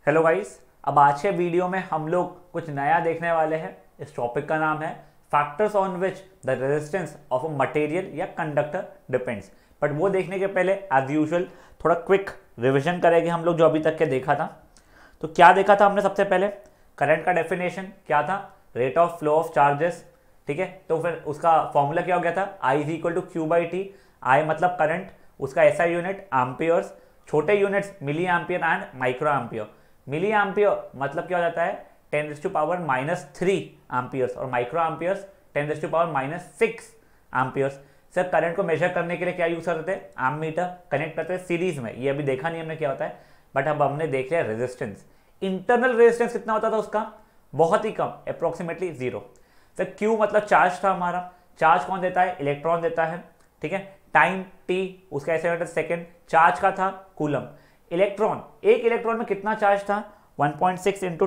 Hello guys, अब आज के वीडियो में हम लोग कुछ नया देखने वाले हैं। इस टॉपिक का नाम है factors on which the resistance of a material या कंडक्टर डिपेंड्स। बट वो देखने के पहले एज यूजुअल थोड़ा क्विक रिवीजन करेंगे हम लोग जो अभी तक के देखा था। तो क्या देखा था हमने? सबसे पहले करंट का डेफिनेशन क्या था? Rate of flow of charges. ठीक है, तो फिर उसका फॉर्मूला क्या हो गया था? I is equal to Q by T. I मतलब करंट, उसका एसआई यूनिट एम्पियर्स, छोटे units milli ampere and micro ampere. Milli ampere मतलब क्या हो जाता है? 10⁻³ एम्पियर्स और micro amperes 10⁻⁻6 amperes. Sir current को मेजर करने के लिए क्या यूज करते थे? एमीटर कनेक्ट करते हैं सीरीज में। ये अभी देखा नहीं हमने क्या होता है, बट अब हमने देख लिया रेजिस्टेंस। इंटरनल रेजिस्टेंस कितना होता था उसका? बहुत ही कम, अप्रोक्सीमेटली 0। सर क्यू मतलब चार्ज था हमारा। चार्ज कौन देता है? इलेक्ट्रॉन देता है। ठीक है, टाइम टी उसका ऐसे होता है सेकेंड। चार्ज का था कूलम। इलेक्ट्रॉन, एक इलेक्ट्रॉन में कितना चार्ज था? 1.6 इंटू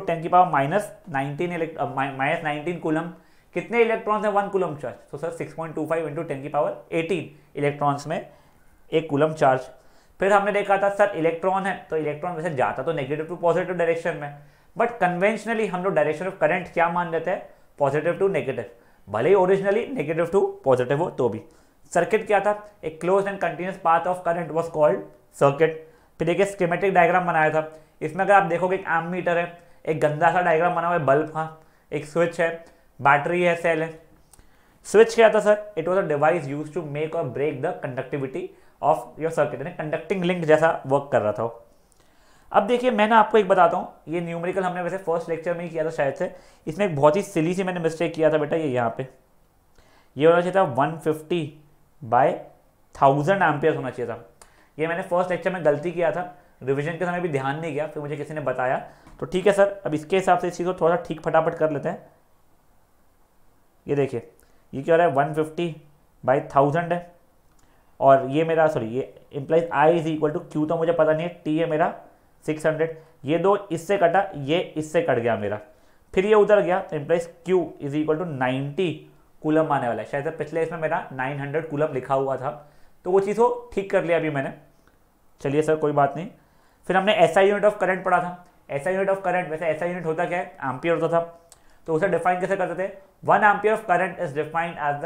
10⁻⁻19 कूलम। कितने इलेक्ट्रॉन्स हैं 1 कूलम चार्ज? तो सर 6.25 इंटू 10⁻18 इलेक्ट्रॉन्स में 1 कूलम चार्ज। फिर हमने देखा था सर इलेक्ट्रॉन है तो इलेक्ट्रॉन वैसे जाता तो नेगेटिव टू पॉजिटिव डायरेक्शन में, बट कन्वेंशनली हम लोग डायरेक्शन ऑफ करंट क्या मान लेते हैं? पॉजिटिव टू नेगेटिव, भले ही ओरिजिनली नेगेटिव टू पॉजिटिव हो तो भी। सर्किट क्या था? एक close and continuous path of current was called circuit. फिर देखिए स्कीमेटिक डायग्राम बनाया था। इसमें अगर आप देखोगे एक एमीटर है, एक गंदा सा डायग्राम बना हुआ है बल्ब का, एक स्विच है, बैटरी है, सेल है। स्विच क्या था sir? It was a device used to make और break the conductivity of your circuit, यानी कंडक्टिंग लिंक जैसा वर्क कर रहा था। अब देखिए मैं ना आपको एक बताता हूँ, ये न्यूमेरिकल हमने वैसे फर्स्ट लेक्चर में ही किया था शायद से। इसमें एक बहुत ही सिली सी मैंने मिस्टेक किया था बेटा। ये यहाँ पे ये होना चाहिए था 150/1000 एम्पियर होना चाहिए था। ये मैंने फर्स्ट लेक्चर में गलती किया था, रिवीजन के समय भी ध्यान नहीं किया, फिर मुझे किसी ने बताया। तो ठीक है सर, अब इसके हिसाब से इस चीज़ को थोड़ा ठीक फटाफट कर लेते हैं। ये देखिए ये क्या हो रहा है? 150/1000 है और ये मेरा ये implies I is equal to Q, तो मुझे पता नहीं है, टी है मेरा 600। ये दो इससे कटा, ये इससे कट गया मेरा, फिर ये उधर गया, तो implies Q is equal to 90 coulomb आने वाला है। शायद पिछले इसमें मेरा 900 कूलम लिखा हुआ था, तो वो चीज़ को ठीक कर लिया अभी मैंने। चलिए सर कोई बात नहीं। फिर हमने एसआई यूनिट ऑफ करंट पढ़ा था। एसआई यूनिट ऑफ करंट, वैसे एसआई यूनिट होता क्या है? एम्पियर होता था। तो उसे डिफाइन कैसे करते थे? 1 ampere of current is defined as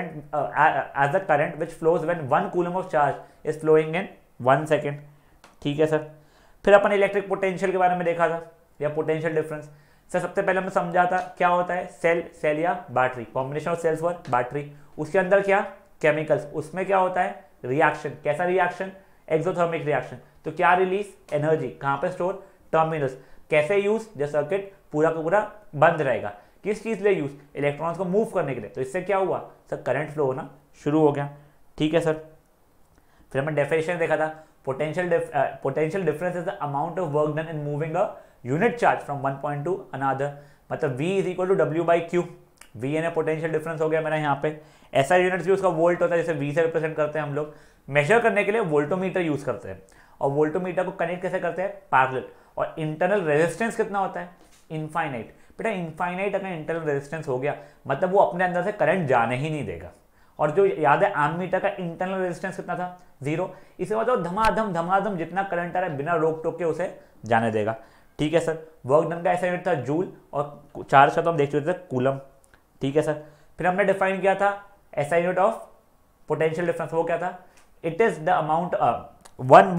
the current which flows when 1 coulomb of charge is flowing in 1 second. ठीक है सर। फिर अपन इलेक्ट्रिक पोटेंशियल के बारे में देखा था, या पोटेंशियल डिफरेंस। सर सबसे पहले हमने समझा था क्या होता है? सेल या battery, combination of cells for battery. उसके अंदर क्या? केमिकल्स। उसमें क्या होता है? रिएक्शन। कैसा रिएक्शन? Exothermic reaction. तो क्या रिलीज? एनर्जी। कहाँ पे स्टोर? टर्मिनल्स। कैसे यूज? जब सर्किट पूरा का पूरा बंद रहेगा। किस चीज लिए यूज? इलेक्ट्रॉन्स को मूव करने के लिए। तो इससे क्या हुआ सर? करंट फ्लो होना शुरू हो गया। ठीक है सर। फिर हमने डेफिनेशन देखा था, potential difference is the amount of work done in moving a unit charge from one point to another. मतलब V is equal to W/Q। V यानी पोटेंशियल डिफरेंस हो गया मेरा यहाँ पे। ऐसा यूनिट्स भी उसका वोल्ट होता है, जैसे V से रिप्रेजेंट करते हैं हम लोग। मेजर करने के लिए वोल्टोमीटर यूज करते हैं, और वोल्टोमीटर को कनेक्ट कैसे करते हैं? पैरेलल। और इंटरनल रेजिस्टेंस कितना होता है? इनफाइनाइट। बेटा इनफाइनाइट अगर इंटरनल रेजिस्टेंस हो गया मतलब वो अपने अंदर से करंट जाने ही नहीं देगा। और जो याद है एमीटर का इंटरनल रेजिस्टेंस कितना था? 0। इसे मतलब धमाधम जितना करंट आ रहा है बिना रोक टोक के उसे जाने देगा। ठीक है सर। वर्क डन का ऐसा यूनिट था जूल, और चार्ज का तो हम देख चुके थे कूलम। ठीक है सर। फिर हमने डिफाइन किया था ऐसा यूनिट ऑफ पोटेंशियल डिफरेंस। वो क्या था? It is the amount 1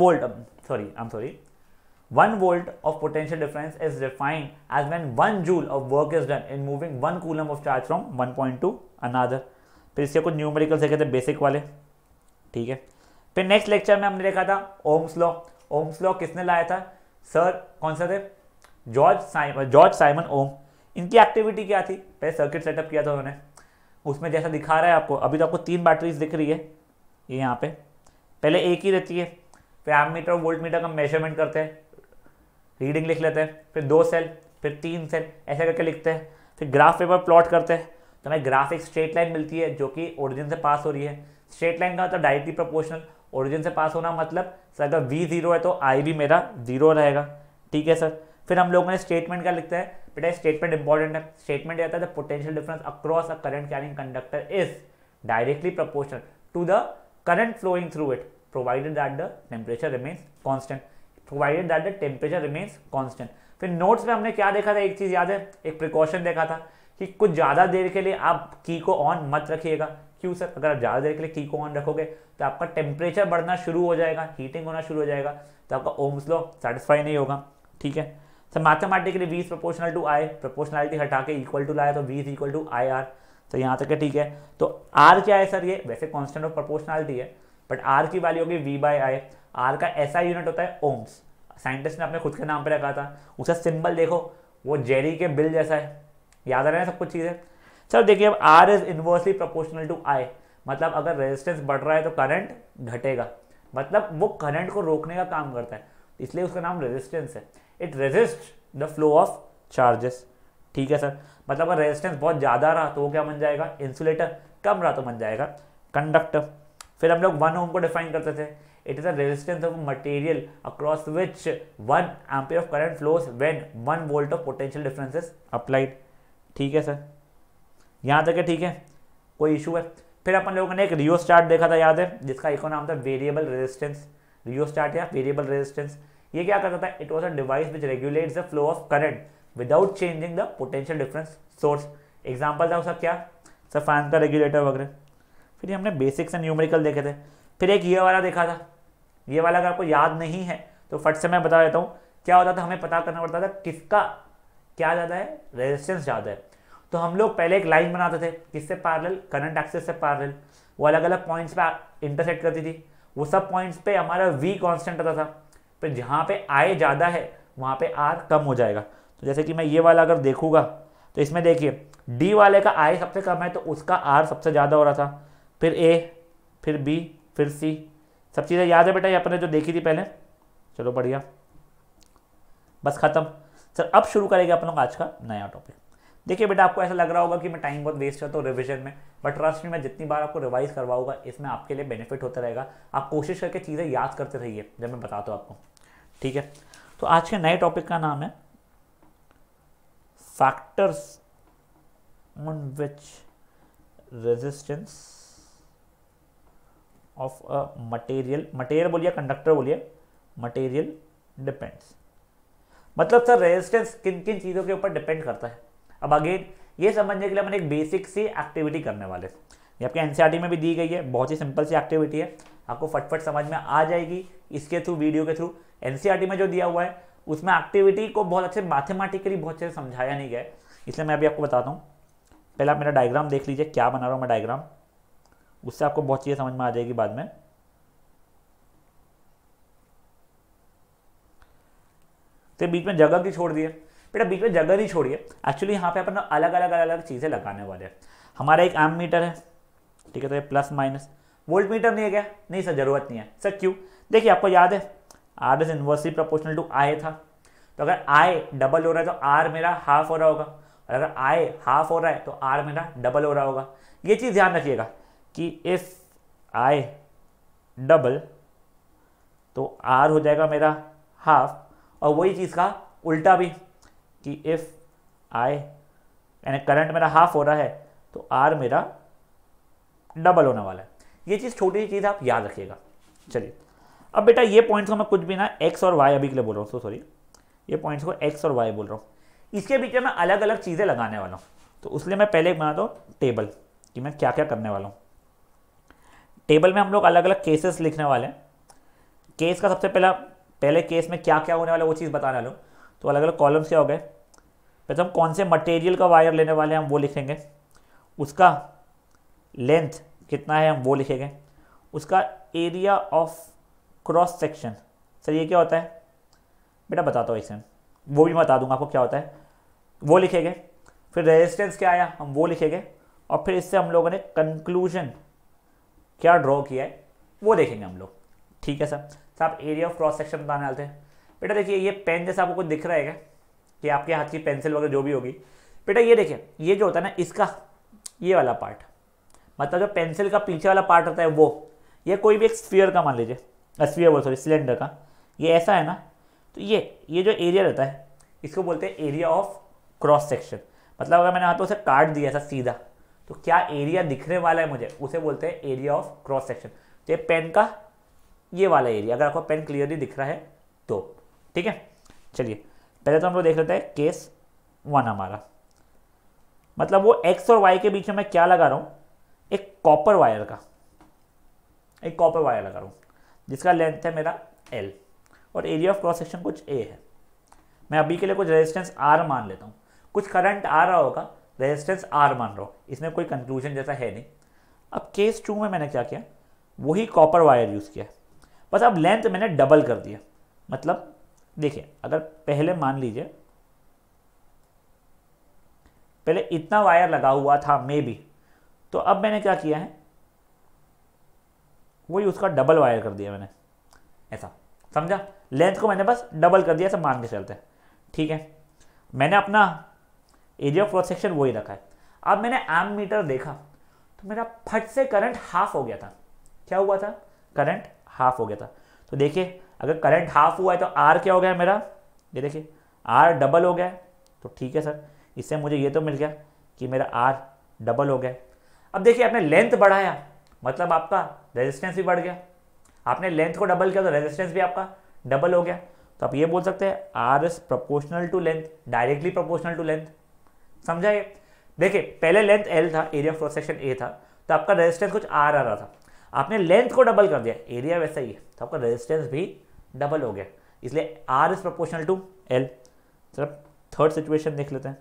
volt of potential difference is defined as when 1 joule of work is done in moving 1 coulomb of charge from one point to another। फिर इसके कुछ numerical देखे थे basic वाले। ठीक है। फिर नेक्स्ट लेक्चर में हमने देखा था ओम्स लॉ। ओम्स लॉ किसने लाया था सर? कौन सा थे? George Simon Ohm. इनकी एक्टिविटी क्या थी? पहले सर्किट सेटअप किया था उन्होंने। उसमें जैसा दिखा रहा है आपको, अभी तो आपको 3 बैटरीज दिख रही है ये यहाँ पे। पहले एक ही रहती है, फिर एमीटर और वोल्ट मीटर का मेजरमेंट करते हैं, रीडिंग लिख लेते हैं, फिर 2 सेल, फिर 3 सेल, ऐसे करके लिखते हैं। फिर ग्राफ पेपर प्लॉट करते हैं, तो हमें ग्राफ एक स्ट्रेट लाइन मिलती है जो कि ओरिजिन से पास हो रही है। स्ट्रेट लाइन का मतलब डायरेक्टली प्रोपोर्शनल, ओरिजिन से पास होना मतलब सर अगर V 0 है तो I भी मेरा 0 रहेगा। ठीक है सर। फिर हम लोगों ने स्टेटमेंट क्या लिखता है? बेटा स्टेटमेंट इंपॉर्टेंट है। स्टेटमेंट कहता है the potential difference across a current carrying conductor is directly proportional to the current flowing through it provided that the temperature remains constant. Provided that the temperature remains constant. फिर notes में हमने क्या देखा था, एक चीज याद है, एक प्रिकॉशन देखा था कि कुछ ज़्यादा देर के लिए आप की को ऑन मत रखिएगा। क्यों सर? अगर आप ज़्यादा देर के लिए की को ऑन रखोगे तो आपका टेम्परेचर बढ़ना शुरू हो जाएगा, हीटिंग होना शुरू हो जाएगा, तो आपका ओम्स लॉ सेटिस्फाई नहीं होगा। ठीक है sir, mathematically V is proportional to I, proportionality हटा के इक्वल टू लाया तो V is equal to IR। तो यहाँ तक है, ठीक है। तो R क्या है सर? ये वैसे कांस्टेंट ऑफ प्रोपोर्शनलिटी है, बट R की वैल्यू होगी V/I। R का ऐसा यूनिट होता है ओम्स, साइंटिस्ट ने अपने खुद के नाम पे रखा था। उसका सिंबल देखो, वो जेरी के बिल जैसा है। याद आ रहा है सब कुछ चीज़ें? चलो देखिए, अब R is inversely proportional to I, मतलब अगर रेजिस्टेंस बढ़ रहा है तो करंट घटेगा, मतलब वो करंट को रोकने का काम करता है, इसलिए उसका नाम रेजिस्टेंस है। It resist the flow of charges. ठीक है सर, मतलब अगर रेजिस्टेंस बहुत ज़्यादा रहा तो वो क्या बन जाएगा? इंसुलेटर। कम रहा तो बन जाएगा कंडक्टर। फिर हम लोग 1 ओम को डिफाइन करते थे, it is a resistance of material across which 1 ampere of current flows when 1 volt of potential difference is applied. ठीक है सर, यहाँ तक है, ठीक है, कोई इशू है? फिर अपन लोगों ने एक रियोस्टाट देखा था, याद है, जिसका एक नाम था वेरिएबल रेजिस्टेंस। रियोस्टाट या वेरिएबल रेजिस्टेंस, ये क्या करता था? It was a device which regulates the flow of current without changing the potential difference source. Example था उसका क्या सर? फैन का रेगुलेटर वगैरह। फिर हमने बेसिक्स एंड न्यूमेरिकल देखे थे। फिर एक ये वाला देखा था, ये वाला अगर आपको याद नहीं है तो फट से मैं बता देता हूँ क्या होता था। हमें पता करना पड़ता था किसका क्या ज़्यादा है, रेजिस्टेंस ज़्यादा है। तो हम लोग पहले एक लाइन बनाते थे, किससे पैरेलल? करंट एक्सिस से पैरेलल। वो अलग अलग पॉइंट्स पे इंटरसेक्ट करती थी, वो सब पॉइंट्स पे हमारा V कांस्टेंट आता था। फिर जहाँ पे I ज़्यादा है वहाँ पे R कम हो जाएगा। तो जैसे कि मैं ये वाला अगर देखूँगा तो इसमें देखिए D वाले का I सबसे कम है तो उसका R सबसे ज़्यादा हो रहा था, फिर A, फिर B, फिर C। सब चीज़ें याद है बेटा ये अपने जो देखी थी पहले? चलो बढ़िया, बस खत्म सर। अब शुरू करेंगे अपन लोग आज का नया टॉपिक। देखिए बेटा, आपको ऐसा लग रहा होगा कि मैं टाइम बहुत वेस्ट करता हूँ रिवीजन में, बट ट्रस्ट में मैं जितनी बार आपको रिवाइज करवाऊंगा इसमें आपके लिए बेनिफिट होता रहेगा। आप कोशिश करके चीज़ें याद करते रहिए जब मैं बताता हूँ आपको। ठीक है, तो आज के नए टॉपिक का नाम है factors on which resistance of a material बोलिए, कंडक्टर बोलिए, मटेरियल डिपेंड्स। मतलब सर रेजिस्टेंस किन किन चीज़ों के ऊपर डिपेंड करता है। अब अगेन ये समझने के लिए मैंने एक बेसिक सी एक्टिविटी करने वाले, ये आपके एनसीईआरटी में भी दी गई है, बहुत ही सिंपल सी एक्टिविटी है, आपको फटफट समझ में आ जाएगी इसके थ्रू, वीडियो के थ्रू। एनसीईआरटी में जो दिया हुआ है उसमें एक्टिविटी को बहुत अच्छे मैथमेटिकली बहुत अच्छे से समझाया नहीं गया है, इसलिए मैं अभी आपको बताता हूँ। पहले आप मेरा डायग्राम देख लीजिए, क्या बना रहा हूँ मैं डायग्राम, उससे आपको बहुत चीज़ें समझ में आ जाएगी बाद में। तो बीच में जगह की छोड़ दिए बेटा, बीच में जगह नहीं छोड़िए, एक्चुअली यहाँ पे अपन अलग अलग चीज़ें लगाने वाले हैं। हमारा एक एम मीटर है, ठीक है, तो ये प्लस माइनस। वोल्ट मीटर नहीं है क्या? नहीं सर, जरूरत नहीं है सर। क्यों? देखिए आपको याद है R is inversely proportional to I था, तो अगर I डबल हो रहा है तो R मेरा हाफ हो रहा होगा, और अगर I हाफ हो रहा है तो R मेरा डबल हो रहा होगा। ये चीज़ ध्यान रखिएगा कि इफ I डबल तो R हो जाएगा मेरा हाफ, और वही चीज़ का उल्टा भी कि इफ I यानी करंट मेरा हाफ हो रहा है तो R मेरा डबल होने वाला है। ये चीज़ छोटी सी चीज़ आप याद रखिएगा। चलिए अब बेटा ये पॉइंट्स को मैं कुछ भी ना x और y अभी के लिए बोल रहा हूँ, सॉरी ये पॉइंट्स को x और y बोल रहा हूँ, इसके बीच में मैं अलग अलग चीज़ें लगाने वाला हूँ। तो उसलिए मैं पहले एक बनाता हूँ टेबल कि मैं क्या क्या करने वाला हूँ। टेबल में हम लोग अलग अलग केसेस लिखने वाले हैं। केस का सबसे पहले केस में क्या क्या होने वाला है वो चीज़ बताने वाला हूँ। तो अलग अलग कॉलम्स क्या हो गए, पहले हम कौन से मटेरियल का वायर लेने वाले हैं हम वो लिखेंगे, उसका लेंथ कितना है हम वो लिखेंगे, उसका area of cross section, sir ये क्या होता है बेटा बताता हूँ, इसमें वो भी बता दूंगा आपको क्या होता है, वो लिखेंगे। फिर रेजिस्टेंस क्या आया हम वो लिखेंगे, और फिर इससे हम लोगों ने कंक्लूजन क्या ड्रॉ किया है वो देखेंगे हम लोग। ठीक है सर। आप एरिया ऑफ क्रॉस सेक्शन बताने वाले थे बेटा। देखिए ये पेन जैसा आपको कुछ दिख रहा है क्या, कि आपके हाथ की पेंसिल वगैरह जो भी होगी बेटा, ये देखिए ये जो होता है ना इसका ये वाला पार्ट, मतलब जो पेंसिल का पीछे वाला पार्ट होता है वो, ये कोई भी एक स्फीयर का मान लीजिए, स्फीयर बोल सॉरी सिलेंडर का, ये ऐसा है ना, तो ये जो एरिया रहता है इसको बोलते हैं एरिया ऑफ क्रॉस सेक्शन। मतलब अगर मैंने हाथों से काट दिया ऐसा सीधा तो क्या एरिया दिखने वाला है मुझे, उसे बोलते हैं एरिया ऑफ क्रॉस सेक्शन। तो ये पेन का ये वाला एरिया, अगर आपको पेन क्लियरली दिख रहा है तो ठीक है, चलिए पहले तो हम लोग देख लेते हैं केस 1 हमारा, मतलब वो एक्स और वाई के बीच में मैं क्या लगा रहा हूँ, एक कॉपर वायर लगा रहा हूँ जिसका लेंथ है मेरा L और एरिया ऑफ क्रॉस सेक्शन कुछ A है। मैं अभी के लिए कुछ रेजिस्टेंस R मान लेता हूँ, कुछ करंट आ रहा होगा, रेजिस्टेंस R मान रहा हूँ, इसमें कोई कंक्लूजन जैसा है नहीं। अब केस 2 में मैंने क्या किया, वही कॉपर वायर यूज़ किया, बस अब लेंथ मैंने डबल कर दिया। मतलब देखिए, अगर पहले मान लीजिए पहले इतना वायर लगा हुआ था मे बी, तो अब मैंने क्या किया है, वही उसका डबल वायर कर दिया मैंने, ऐसा समझा, लेंथ को मैंने बस डबल कर दिया, ऐसा मान के चलते हैं। ठीक है, मैंने अपना एरिया ऑफ क्रॉस सेक्शन वही रखा है। अब मैंने एम मीटर देखा तो मेरा फट से करंट हाफ हो गया था। क्या हुआ था, करंट हाफ हो गया था। तो देखिए अगर करंट हाफ हुआ है तो आर क्या हो गया मेरा, ये देखिए आर डबल हो गया है। तो ठीक है सर, इससे मुझे ये तो मिल गया कि मेरा आर डबल हो गया। अब देखिए आपने लेंथ बढ़ाया, मतलब आपका रेजिस्टेंस भी बढ़ गया। आपने लेंथ को डबल किया तो रेजिस्टेंस भी आपका डबल हो गया। तो आप ये बोल सकते हैं R is proportional to length, directly proportional to length. समझा ये? देखिए पहले लेंथ एल था, area of cross section A था, तो आपका रेजिस्टेंस कुछ आर आ रहा था। आपने लेंथ को डबल कर दिया, एरिया वैसा ही है, तो आपका रेजिस्टेंस भी डबल हो गया, इसलिए R is proportional to L. सिर्फ थर्ड सिचुएशन देख लेते हैं।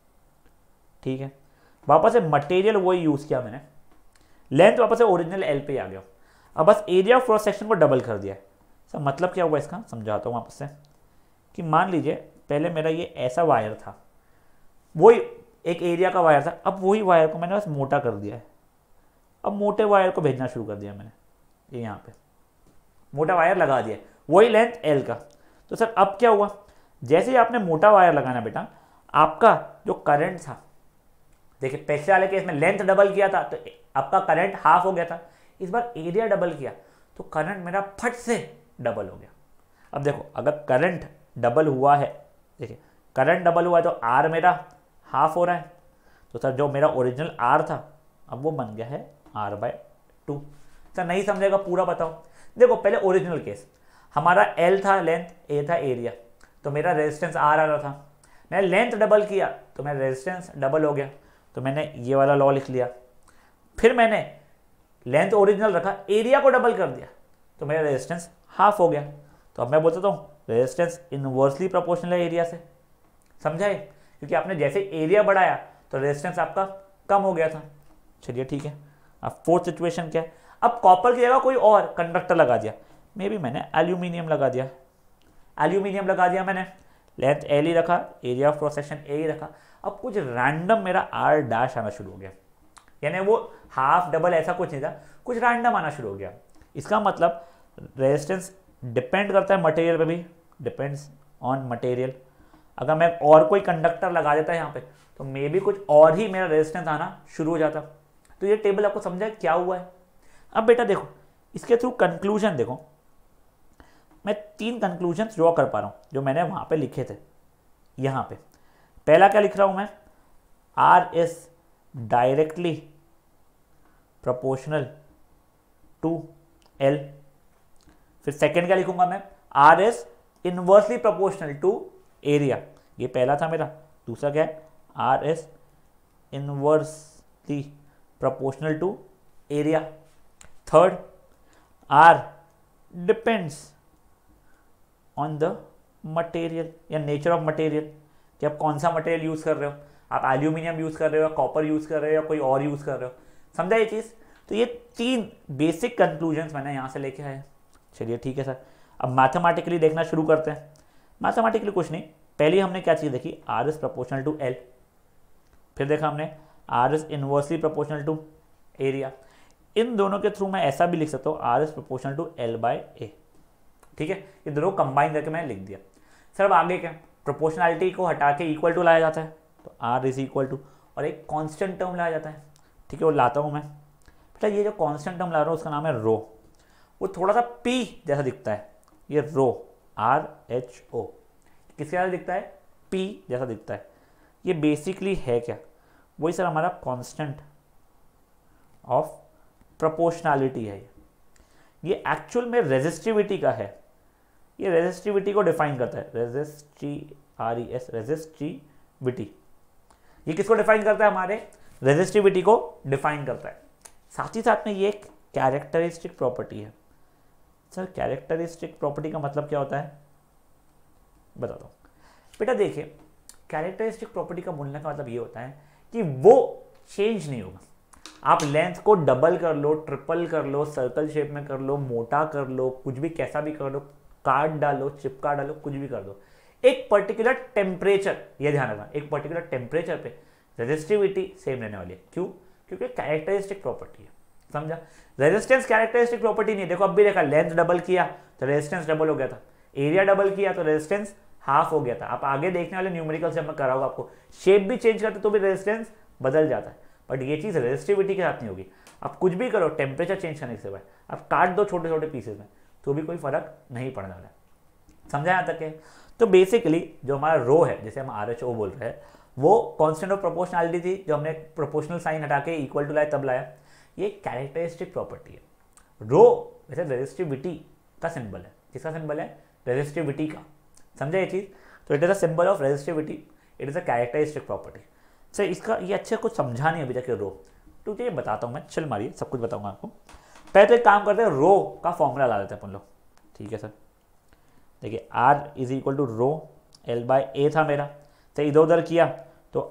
ठीक है, वापस से मटेरियल वही यूज़ किया मैंने, लेंथ वापस से ओरिजिनल एल पे आ गया। अब बस एरिया ऑफ क्रॉस सेक्शन को डबल कर दिया। सर मतलब क्या हुआ इसका, समझाता हूँ वापस से। कि मान लीजिए पहले मेरा ये ऐसा वायर था, वही एक एरिया का वायर था, अब वही वायर को मैंने बस मोटा कर दिया है। अब मोटे वायर को भेजना शुरू कर दिया मैंने, ये यहाँ पे मोटा वायर लगा दिया, वही लेंथ एल का। तो सर अब क्या हुआ, जैसे ही आपने मोटा वायर लगाना बेटा, आपका जो करंट था, देखिए पिछले वाले केस में लेंथ डबल किया था तो आपका करंट हाफ हो गया था, इस बार एरिया डबल किया तो करंट मेरा फट से डबल हो गया। अब देखो अगर करंट डबल हुआ है, देखिए करंट डबल हुआ है तो आर मेरा हाफ हो रहा है, तो सर जो मेरा ओरिजिनल आर था अब वो बन गया है R/2। सर नहीं समझेगा पूरा बताओ। देखो पहले ओरिजिनल केस हमारा L था लेंथ, A था एरिया, तो मेरा रेजिस्टेंस R आ रहा था। मैंने लेंथ डबल किया तो मेरा रेजिस्टेंस डबल हो गया, तो मैंने ये वाला लॉ लिख लिया। फिर मैंने लेंथ ओरिजिनल रखा, एरिया को डबल कर दिया तो मेरा रेजिस्टेंस हाफ हो गया। तो अब मैं बोलता हूँ रेजिस्टेंस इनवर्सली प्रोपोर्शनल है एरिया से। समझाए? क्योंकि आपने जैसे एरिया बढ़ाया तो रेजिस्टेंस आपका कम हो गया था। चलिए ठीक है, अब फोर्थ सिचुएशन क्या है, अब कॉपर की जगह कोई और कंडक्टर लगा दिया, मे बी मैंने एल्यूमिनियम लगा दिया। एल्यूमिनियम लगा दिया मैंने, लेंथ एल ही रखा, area of cross section A ही रखा। अब कुछ रैंडम मेरा आर डैश आना शुरू हो गया, यानी वो हाफ डबल ऐसा कुछ नहीं था, कुछ रैंडम आना शुरू हो गया। इसका मतलब रेजिस्टेंस डिपेंड करता है मटेरियल पे भी, डिपेंड्स ऑन मटेरियल। अगर मैं और कोई कंडक्टर लगा देता है यहाँ पे तो मे बी कुछ और ही मेरा रेजिस्टेंस आना शुरू हो जाता। तो ये टेबल आपको समझा क्या हुआ है। अब बेटा देखो इसके थ्रू कंक्लूजन देखो, मैं 3 कंक्लूजन ड्रॉ कर पा रहा हूँ जो मैंने वहाँ पे लिखे थे। यहाँ पे पहला क्या लिख रहा हूँ मैं, R is directly proportional to L. फिर सेकेंड क्या लिखूंगा मैं, R is inversely proportional to area. ये पहला था मेरा। दूसरा क्या है, R is inversely proportional to area. Third, R depends on the material या नेचर ऑफ मटेरियल, कि आप कौन सा मटेरियल यूज़ कर रहे हो, आप एल्यूमिनियम यूज़ कर रहे हो या कॉपर यूज़ कर रहे हो या कोई और यूज़ कर रहे हो। समझा ये चीज़? तो ये 3 बेसिक कंक्लूजन्स मैंने यहाँ से लेके आया। चलिए ठीक है सर, अब मैथमेटिकली देखना शुरू करते हैं। मैथमेटिकली कुछ नहीं, पहले हमने क्या चीज़ देखी, R is proportional to L. फिर देखा हमने R is inversely proportional to area. इन दोनों के थ्रू मैं ऐसा भी लिख सकता हूँ, are is proportional to L/A। ठीक है, ये दोनों कंबाइन करके मैंने लिख दिया। सर अब आगे क्या, प्रोपोर्शनैलिटी को हटा के इक्वल टू लाया जाता है, तो आर इज इक्वल टू और एक कांस्टेंट टर्म लाया जाता है। ठीक है, वो लाता हूँ मैं। बेटा ये जो कांस्टेंट टर्म ला रहा हूँ उसका नाम है रो। वो थोड़ा सा P जैसा दिखता है, ये रो RHO किसके जैसा दिखता है, P जैसा दिखता है। ये बेसिकली है क्या, वही सर हमारा कांस्टेंट ऑफ प्रोपोर्शनैलिटी है। ये एक्चुअल में रेजिस्टिविटी का है, ये रेजिस्टिविटी को डिफाइन करता है, रेजिस्टिविटी। ये किसको डिफाइन करता है? हमारे रेजिस्टिविटी को डिफाइन करता है। साथ ही साथ में ये एक कैरेक्टरिस्टिक प्रॉपर्टी है। सर कैरेक्टरिस्टिक प्रॉपर्टी का मतलब क्या होता है, बताता हूँ बेटा। देखिए कैरेक्टरिस्टिक प्रॉपर्टी का बोलने का मतलब ये होता है कि वो चेंज नहीं होगा। आप लेंथ को डबल कर लो, ट्रिपल कर लो, सर्कल शेप में कर लो, मोटा कर लो, कुछ भी कैसा भी कर लो, काट डालो, चिपका डालो, कुछ भी कर दो, एक पर्टिकुलर टेम्परेचर, ये ध्यान रखना, एक पर्टिकुलर टेम्परेचर पे रेजिस्टिविटी सेम रहने वाली है। क्यों? क्योंकि कैरेक्टरिस्टिक प्रॉपर्टी है, समझा। रेजिस्टेंस कैरेक्टरिस्टिक प्रॉपर्टी नहीं है। देखो अब भी देखा, लेंथ डबल किया तो रेजिस्टेंस डबल हो गया था, एरिया डबल किया तो रेजिस्टेंस हाफ हो गया था। आप आगे देखने वाले न्यूमेरिकल से मैं कराऊंगा आपको, शेप भी चेंज करते तो भी रेजिस्टेंस बदल जाता है, बट ये चीज रेजिस्टिविटी के साथ नहीं होगी। आप कुछ भी करो टेम्परेचर चेंज करने से, आप काट दो छोटे छोटे पीसेस में तो भी कोई फर्क नहीं पड़ने वाला है, समझा यहाँ तक है। तो बेसिकली जो हमारा रो है, जैसे हम RHO बोल रहे हैं, वो कांस्टेंट ऑफ प्रोपोर्शनैलिटी थी, जो हमने प्रोपोर्शनल साइन हटा के इक्वल टू लाया तब लाया। ये कैरेक्टरिस्टिक प्रॉपर्टी है। रो वैसे रेजिस्टिविटी का सिंबल है। किसका सिंबल है? रेजिस्टिविटी का, समझा ये चीज। तो it is a symbol of resistivity, it is a characteristic property. Sir इसका ये अच्छे कुछ समझा नहीं अभी तक रो, तो ये बताता हूँ मैं, चल मारिए सब कुछ बताऊंगा आपको। पहले तो एक काम करते हैं, रो का फॉर्मूला ला देते हैं अपन लोग, ठीक है सर। देखिए R is equal to rho L/A था मेरा, तो इधर उधर किया तो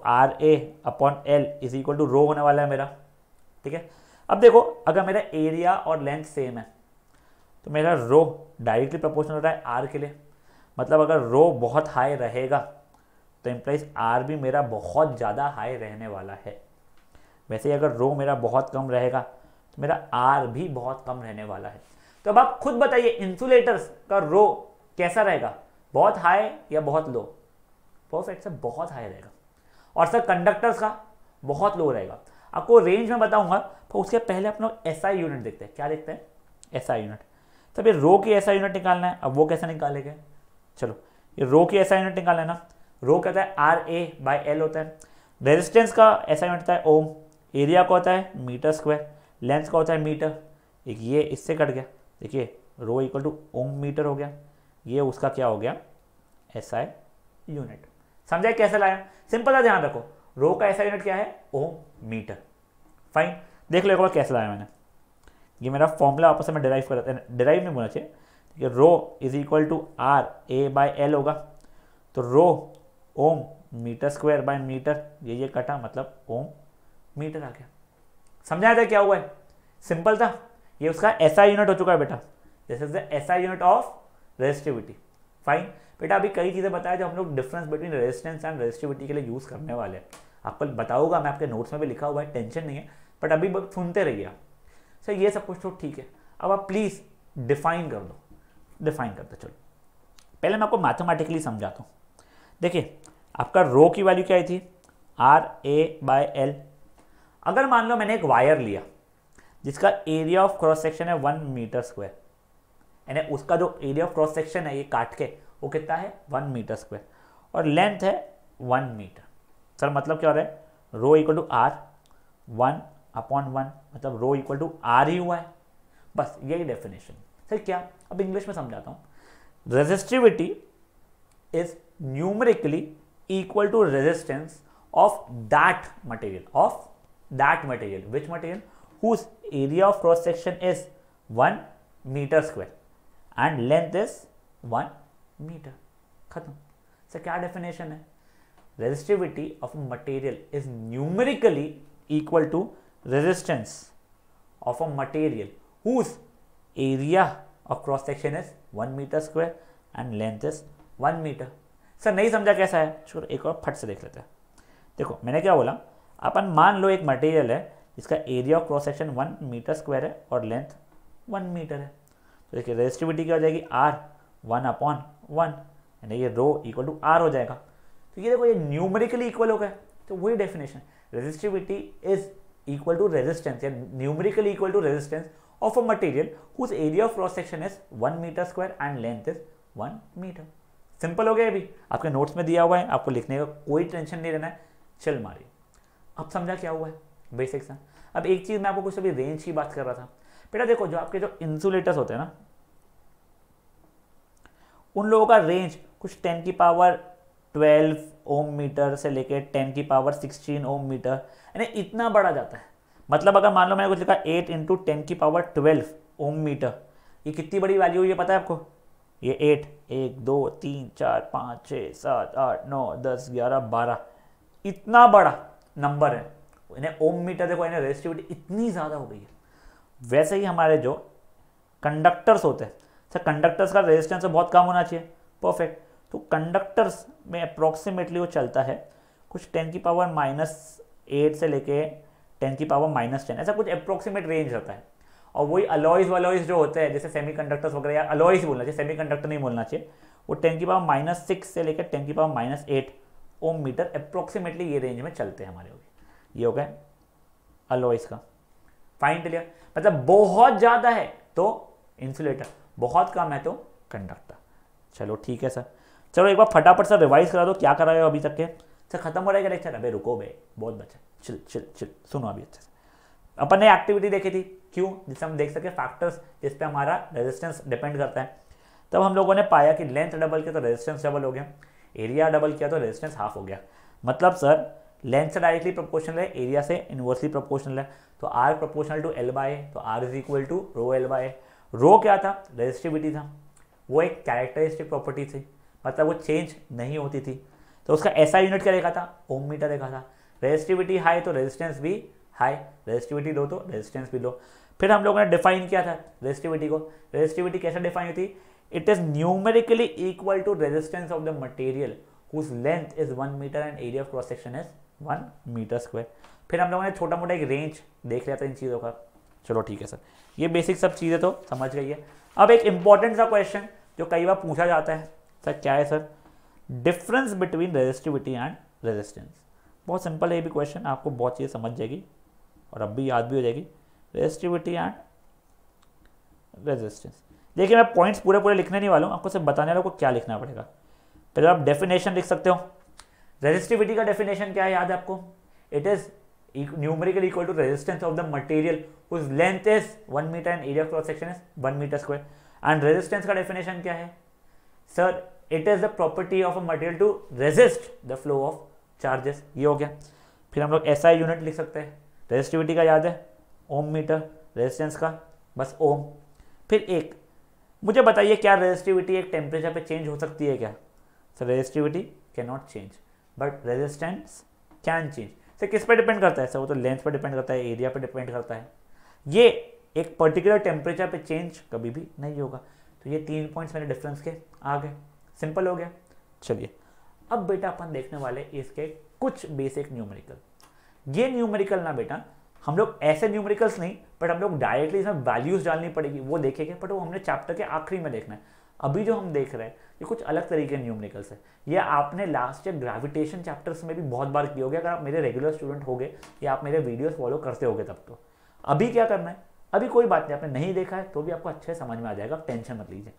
RA/L इज इक्वल टू रो होने वाला है मेरा, ठीक है। अब देखो अगर मेरा एरिया और लेंथ सेम है तो मेरा रो डायरेक्टली प्रोपोर्शनल हो रहा है R के लिए। मतलब अगर रो बहुत हाई रहेगा तो इम्प्लाइज R भी मेरा बहुत ज़्यादा हाई रहने वाला है। वैसे अगर रो मेरा बहुत कम रहेगा तो मेरा R भी बहुत कम रहने वाला है। तो अब आप खुद बताइए इंसुलेटर्स का रो कैसा रहेगा, बहुत हाई या बहुत लो? परफेक्ट सर, बहुत हाई रहेगा। और सर कंडक्टर्स का बहुत लो रहेगा। आपको रेंज में बताऊंगा, तो उसके पहले अपना SI यूनिट देखते हैं। क्या देखते हैं? SI unit. तब ये रो की SI यूनिट निकालना है। अब वो कैसे निकालेंगे? चलो ये रो की SI यूनिट निकालना है ना। रो कहता है RA/L होता है। रेजिस्टेंस का SI यूनिट होता है ओम, एरिया का होता है मीटर स्क्वायर, लेंथ का होता है मीटर। एक ये इससे कट गया, देखिए rho equal to ohm metre हो गया, ये उसका क्या हो गया? SI unit. समझा कैसे लाया? सिंपल है, ध्यान रखो, रो का SI यूनिट क्या है? ओम मीटर। फाइन, देख लो एक बार कैसे लाया मैंने। ये मेरा फॉर्मूला आपस में डिराइव कर, डिराइव नहीं बोलना चाहिए, ठीक है। रो इज इक्वल टू RA/L होगा, तो rho ohm metre square by metre, ये कटा मतलब ओम मीटर आ गया। समझाया था क्या हुआ है? सिंपल था। ये उसका SI यूनिट हो चुका है बेटा, this is the SI unit of resistivity. Fine बेटा, अभी कई चीजें बताया जो हम लोग difference between resistance and resistivity के लिए यूज करने वाले हैं। आपको बताऊंगा मैं, आपके नोट्स में भी लिखा हुआ है, टेंशन नहीं है, बट अभी सुनते रहिए। सर ये सब कुछ तो ठीक है, अब आप प्लीज डिफाइन कर दो। डिफाइन करते चलो, पहले मैं आपको मैथमेटिकली समझाता हूँ। देखिए आपका रो की वैल्यू क्या आई थी? RA/L। अगर मान लो मैंने एक वायर लिया जिसका एरिया ऑफ क्रॉस सेक्शन है 1 मीटर स्क्वायर, यानी उसका जो एरिया ऑफ क्रॉस सेक्शन है ये काट के वो कितना है? 1 मीटर स्क्वायर, और लेंथ है 1 मीटर। सर मतलब क्या हो रहा है? रो इक्वल टू R 1/1, मतलब रो इक्वल टू R ही हुआ है, बस यही डेफिनेशन। सर क्या? अब इंग्लिश में समझाता हूँ। Resistivity is numerically equal to resistance of that material, which material? whose area of cross section is 1 metre square and length is 1 metre. खत्म। सर क्या डेफिनेशन है? Resistivity of material is numerically equal to resistance of a material whose area of cross section is 1 metre square and length is 1 metre. Sir नहीं समझा कैसा है? चलो एक और फट से देख लेते हैं। देखो मैंने क्या बोला, अपन मान लो एक मटेरियल है जिसका area of cross section 1 metre square है और लेंथ 1 मीटर है। तो देखिए रेजिस्टिविटी क्या हो जाएगी? R 1/1, यानी ये रो इक्वल टू R हो जाएगा। तो ये देखो ये न्यूमेरिकली इक्वल हो गया, तो वही definition, resistivity is equal to resistance या numerically equal to resistance of a material whose area of cross section is 1 metre square and length is 1 metre. Simple हो गया। अभी आपके नोट्स में दिया हुआ है, आपको लिखने का कोई टेंशन नहीं रहना है। चल मारिए। अब समझा क्या हुआ है? बेसिक्स है। अब एक चीज मैं आपको कुछ अभी रेंज की बात कर रहा था बेटा। देखो जो आपके जो इंसुलेटर्स होते हैं ना, उन लोगों का रेंज कुछ 10 की पावर 12 ओम मीटर से लेके 10 की पावर 16 ओम मीटर, यानी इतना बड़ा जाता है। मतलब अगर मान लो मैंने कुछ लिखा 8 इंटू 10 की पावर 12 ओम मीटर, ये कितनी बड़ी वैल्यू है ये पता है आपको? ये 8, 1 2 3 4 5 6 7 8 9 10 11 12, इतना बड़ा नंबर है। इन्हें ओम मीटर देखो, इन्हें रेजिस्टिविटी इतनी ज़्यादा हो गई है। वैसे ही हमारे जो कंडक्टर्स होते हैं, सर कंडक्टर्स का रेजिस्टेंस तो बहुत कम होना चाहिए, परफेक्ट। तो कंडक्टर्स में अप्रॉक्सीमेटली वो चलता है कुछ 10 की पावर -8 से लेके 10 की पावर -10, ऐसा कुछ अप्रॉक्सीमेट रेंज रहता है। और वही अलॉयज वलॉयज जो होते हैं जैसे सेमीकंडक्टर्स वगैरह, या अलॉयज बोलना चाहिए, सेमीकंडक्टर नहीं बोलना चाहिए, वो 10 की पावर -6 से लेकर 10 की पावर -8 ओम मीटर अप्रॉक्सीमेटली ये रेंज में चलते हैं हमारे। ये हो गए अलॉयज का। Fine clear? मतलब बहुत ज़्यादा है तो इंसुलेटर, बहुत कम है तो कंडक्टर। चलो ठीक है सर। चलो एक बार फटाफट सर रिवाइज करा दो, क्या करा है अभी तक के? सर खत्म हो रहेगा लेक्चर? अबे रुको बे, बहुत बचा, चिल चिल चिल, सुनो अभी अच्छे से। अपन ने एक्टिविटी देखी थी, क्यों? जिससे हम देख सके फैक्टर्स जिस पे हमारा रेजिस्टेंस डिपेंड करता है। तब हम लोगों ने पाया कि लेंथ डबल किया तो रेजिस्टेंस डबल हो गया, एरिया डबल किया तो रेजिस्टेंस हाफ हो गया। मतलब सर लेंथ से डायरेक्टली प्रोपोर्शनल है, एरिया से इनवर्सली प्रोपोर्शनल है। तो R proportional to L by A, तो R is equal to rho L by A. Rho क्या था? रेजिस्टिविटी था, वो एक कैरेक्टरिस्टिक प्रॉपर्टी थी, मतलब वो चेंज नहीं होती थी। तो उसका ऐसा यूनिट क्या देखा था? ओम मीटर देखा था। रेजिस्टिविटी हाई तो रेजिस्टेंस भी हाई, रेजिस्टिविटी लो तो रेजिस्टेंस भी लो। फिर हम लोगों ने डिफाइन किया था रेजिस्टिविटी को। रेजिस्टिविटी कैसे डिफाइन होती? It is numerically equal to resistance of the material whose length is 1 metre and area of cross section is 1 metre square. फिर हम लोगों ने छोटा मोटा एक रेंज देख लिया था इन चीज़ों का। चलो ठीक है सर, ये बेसिक सब चीज़ें तो समझ गई है। अब एक इंपॉर्टेंट सा क्वेश्चन जो कई बार पूछा जाता है, सर क्या है sir? Difference between resistivity and resistance. बहुत सिंपल है ये भी क्वेश्चन, आपको बहुत चीज़ें समझ जाएगी और अब भी याद भी हो जाएगी। रेजिस्टिविटी एंड रेजिस्टेंस, देखिए मैं पॉइंट्स पूरे पूरे लिखने नहीं वाला हूँ, आपको सिर्फ बताने वाला को क्या लिखना पड़ेगा। पहले आप डेफिनेशन लिख सकते हो। रेजिस्टिविटी का डेफिनेशन क्या है याद है आपको? It is numerically equal to resistance of the material whose length is 1 metre and area of cross section is 1 metre square. And resistance का डेफिनेशन क्या है sir? It is the property of a material to resist the flow of charges. ये हो गया। फिर हम लोग SI unit लिख सकते हैं। रेजिस्टिविटी का याद है ओम मीटर, रेजिस्टेंस का बस ओम। फिर एक मुझे बताइए, क्या रेजिस्टिविटी एक टेम्परेचर पे चेंज हो सकती है क्या? Sir resistivity can not change but resistance can change. Sir किस पे डिपेंड करता है सर? वो तो लेंथ पे डिपेंड करता है, एरिया पे डिपेंड करता है। ये एक पर्टिकुलर टेम्परेचर पे चेंज कभी भी नहीं होगा। तो ये 3 पॉइंट्स मेरे डिफरेंस के आ गए, सिंपल हो गया। चलिए अब बेटा अपन देखने वाले इसके कुछ बेसिक न्यूमेरिकल। ये न्यूमेरिकल ना बेटा हम लोग ऐसे न्यूमेरिकल्स नहीं, बट हम लोग डायरेक्टली इसमें वैल्यूज डालनी पड़ेगी, वो देखेंगे, बट वो हमने चैप्टर के आखिरी में देखना है। अभी जो हम देख रहे हैं ये कुछ अलग तरीके के न्यूमेरिकल्स है। ये आपने लास्ट ईयर ग्रेविटेशन चैप्टर्स में भी बहुत बार किए होगे, अगर आप मेरे रेगुलर स्टूडेंट होगे या आप मेरे वीडियोस फॉलो करते होगे तब। तो अभी क्या करना है? अभी कोई बात नहीं, आपने नहीं देखा है तो भी आपको अच्छे समझ में आ जाएगा, टेंशन मत लीजिए।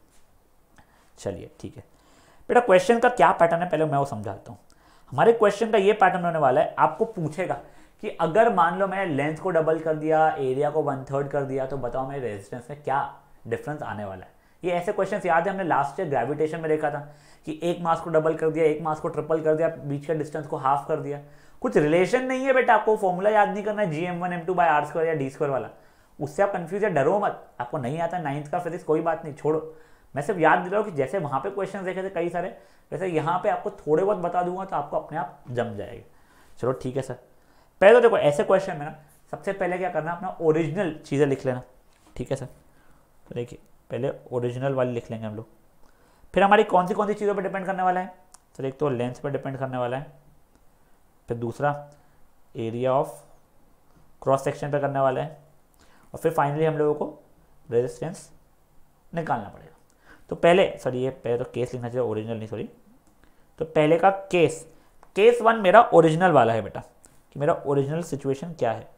चलिए ठीक है बेटा, क्वेश्चन का क्या पैटर्न है पहले मैं वो समझाता हूँ। हमारे क्वेश्चन का ये पैटर्न होने वाला है, आपको पूछेगा कि अगर मान लो मैंने लेंथ को डबल कर दिया, एरिया को 1/3 कर दिया, तो बताओ मेरे रेजिस्टेंस में क्या डिफरेंस आने वाला है। ये ऐसे क्वेश्चंस याद है, हमने लास्ट ईयर ग्रेविटेशन में देखा था कि एक मास को डबल कर दिया, एक मास को ट्रिपल कर दिया, बीच का डिस्टेंस को हाफ कर दिया। कुछ रिलेशन नहीं है बेटा, आपको फॉर्मूला याद नहीं करना है gm1m2/r² या d² वाला, उससे आप कंफ्यूज है, डरो मत। आपको नहीं आता 9th का फिजिक्स, कोई बात नहीं, छोड़ो। मैं सिर्फ याद दिला रहा हूँ कि जैसे वहाँ पे क्वेश्चन देखे थे कई सारे, वैसे यहाँ पे आपको थोड़े बहुत बता दूंगा तो आपको अपने आप जम जाएगा। चलो ठीक है सर। पहले तो देखो ऐसे क्वेश्चन में ना सबसे पहले क्या करना, अपना ओरिजिनल चीज़ें लिख लेना। ठीक है सर, तो देखिए पहले ओरिजिनल वाली लिख लेंगे हम लोग। फिर हमारी कौन सी चीज़ों पर डिपेंड करने वाला है सर? एक तो लेंथ पर डिपेंड करने वाला है, फिर दूसरा एरिया ऑफ क्रॉस सेक्शन पर करने वाला है, और फिर फाइनली हम लोगों को रेजिस्टेंस निकालना पड़ेगा। तो पहले सर ये पहले तो केस लिखना चाहिए, ओरिजिनल नहीं, सॉरी। तो पहले का केस 1 मेरा ओरिजिनल वाला है बेटा, कि मेरा ओरिजिनल सिचुएशन क्या है।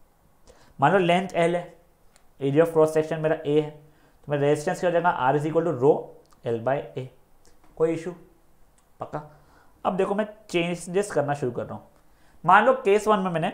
मान लो लेंथ L है, एरिया ऑफ क्रॉस सेक्शन मेरा A है, तो मेरा रेजिस्टेंस क्या हो जाएगा? R is equal to rho L/A। कोई इशू? पक्का। अब देखो मैं चेंजेस करना शुरू कर रहा हूँ। मान लो केस 1 में मैंने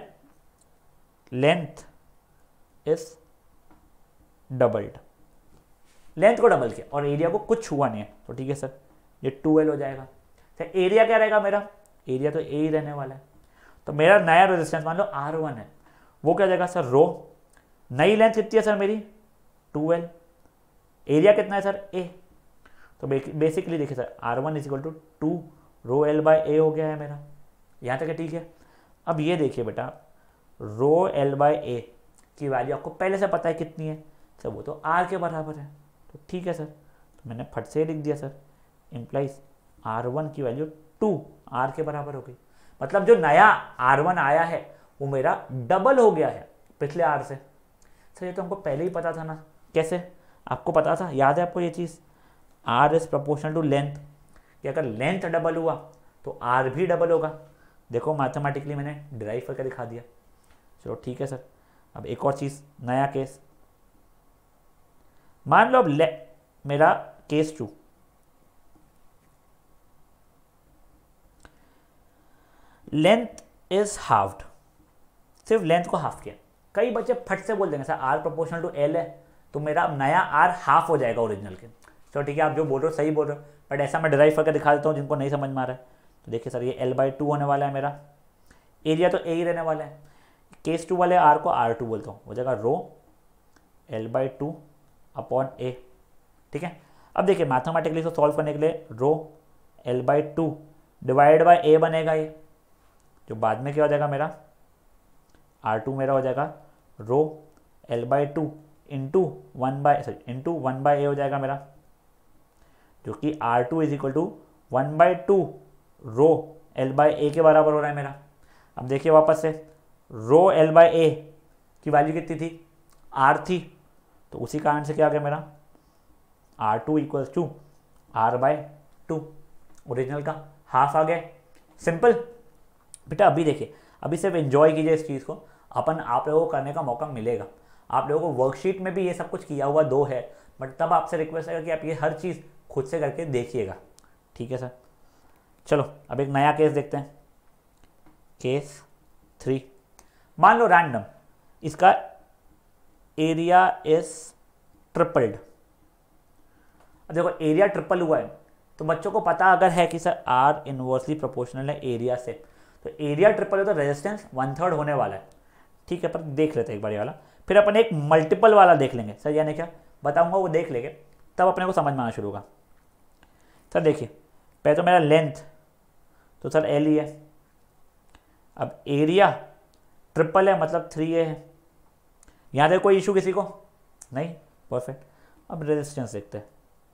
लेंथ इज डबल्ड, लेंथ को डबल किया और एरिया को कुछ छुआ नहीं है, तो ठीक है सर, ये 2L हो जाएगा। सर एरिया क्या रहेगा मेरा, एरिया तो ए ही रहने वाला है। तो मेरा नया रेजिस्टेंस मान लो R1 है, वो क्या हो जाएगा सर, रो। नई लेंथ कितनी है सर मेरी, 2L। एरिया कितना है सर, ए। तो बेसिकली देखिए sir, R1 is equal to 2 rho L by A हो गया है मेरा, यहाँ तक है, ठीक है। अब ये देखिए बेटा, रो L बाय ए की वैल्यू आपको पहले से पता है कितनी है सर, वो तो R के बराबर है, तो ठीक है सर। तो मैंने फट से लिख दिया सर, इम्प्लाइज R1 की वैल्यू 2 R के बराबर हो गई। मतलब जो नया R1 आया है वो मेरा डबल हो गया है पिछले R से। सर ये तो हमको पहले ही पता था ना, कैसे आपको पता था, याद है आपको ये चीज़, R is proportional to length, कि अगर लेंथ डबल हुआ तो R भी डबल होगा। देखो मैथमेटिकली मैंने डिराइव करके दिखा दिया। चलो ठीक है सर। अब एक और चीज़, नया केस मान लो, अब मेरा केस 2, लेंथ इज हाफ्ड, सिर्फ लेंथ को हाफ किया। कई बच्चे फट से बोल देंगे sir R proportional to L है, तो मेरा नया R हाफ हो जाएगा ओरिजिनल के। चलो ठीक है, आप जो बोल रहे हो सही बोल रहे हो, बट ऐसा मैं डिराइव करके दिखा देता हूँ जिनको नहीं समझ में आ रहा है। तो देखिए सर, ये L/2 होने वाला है मेरा, एरिया तो ए ही रहने वाला है। केस 2 वाले R को R2 बोलता हूँ, हो जाएगा रो L/2 अपॉन ए, ठीक है। अब देखिए मैथमेटिकली इसको सॉल्व करने के लिए रो L/2 डिवाइड बाय ए बनेगा, ये जो बाद में क्या हो जाएगा मेरा, R2 मेरा हो जाएगा रो L/2 इंटू 1/a हो जाएगा मेरा, जो कि R2 is equal to 1/2 row L/a के बराबर हो रहा है मेरा। अब देखिए वापस से, रो L/a की वैल्यू कितनी थी, R थी, तो उसी कारण से क्या आ गया मेरा, R2 equals to R/2, original का हाफ आ गया। सिंपल बेटा। अभी देखिए, अभी सिर्फ एंजॉय कीजिए इस चीज़ को, अपन आप लोगों को करने का मौका मिलेगा। आप लोगों को वर्कशीट में भी ये सब कुछ किया हुआ 2 है, बट तब आपसे रिक्वेस्ट है कि आप ये हर चीज़ खुद से करके देखिएगा, ठीक है सर। चलो अब एक नया केस देखते हैं, केस 3। मान लो रैंडम इसका एरिया इज ट्रिपल्ड। अब देखो एरिया ट्रिपल हुआ है, तो बच्चों को पता अगर है कि सर R इनवर्सली प्रोपोर्शनल है एरिया से, तो एरिया ट्रिपल है तो रेजिस्टेंस 1/3 होने वाला है, ठीक है। पर देख लेते हैं एक बार ये वाला, फिर अपन एक मल्टीपल वाला देख लेंगे सर, यानी क्या बताऊंगा वो देख लेंगे, तब अपने को समझ में आना शुरू होगा। सर देखिए, पहले तो मेरा लेंथ तो सर L ही है, अब एरिया ट्रिपल है मतलब 3A है, यहाँ तक कोई इशू किसी को नहीं, परफेक्ट। अब रेजिस्टेंस देखते हैं,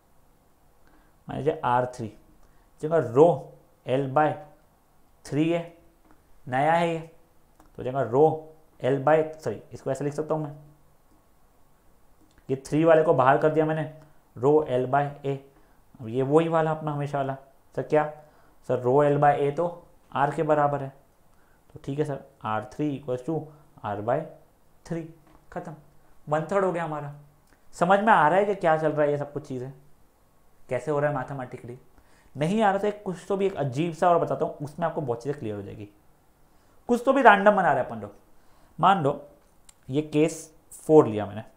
मान लीजिए R3 जगह रो L/3A, नया है ये, तो जगह रो इसको ऐसे लिख सकता हूँ मैं, ये 3 वाले को बाहर कर दिया मैंने, रो L/a। अब ये वही वाला अपना हमेशा वाला, सर क्या सर, रो L/a तो R के बराबर है, तो ठीक है sir, R3 equals to R/3, खत्म, 1/3 हो गया हमारा। समझ में आ रहा है कि क्या चल रहा है, ये सब कुछ चीज़ें कैसे हो रहा है मैथमेटिकली। नहीं आ रहा था कुछ तो भी एक अजीब सा और बताता हूँ, उसमें आपको बहुत चीज़ें क्लियर हो जाएगी। कुछ तो भी रैंडम बना रहे हैं अपन लोग। मान लो ये केस 4 लिया मैंने,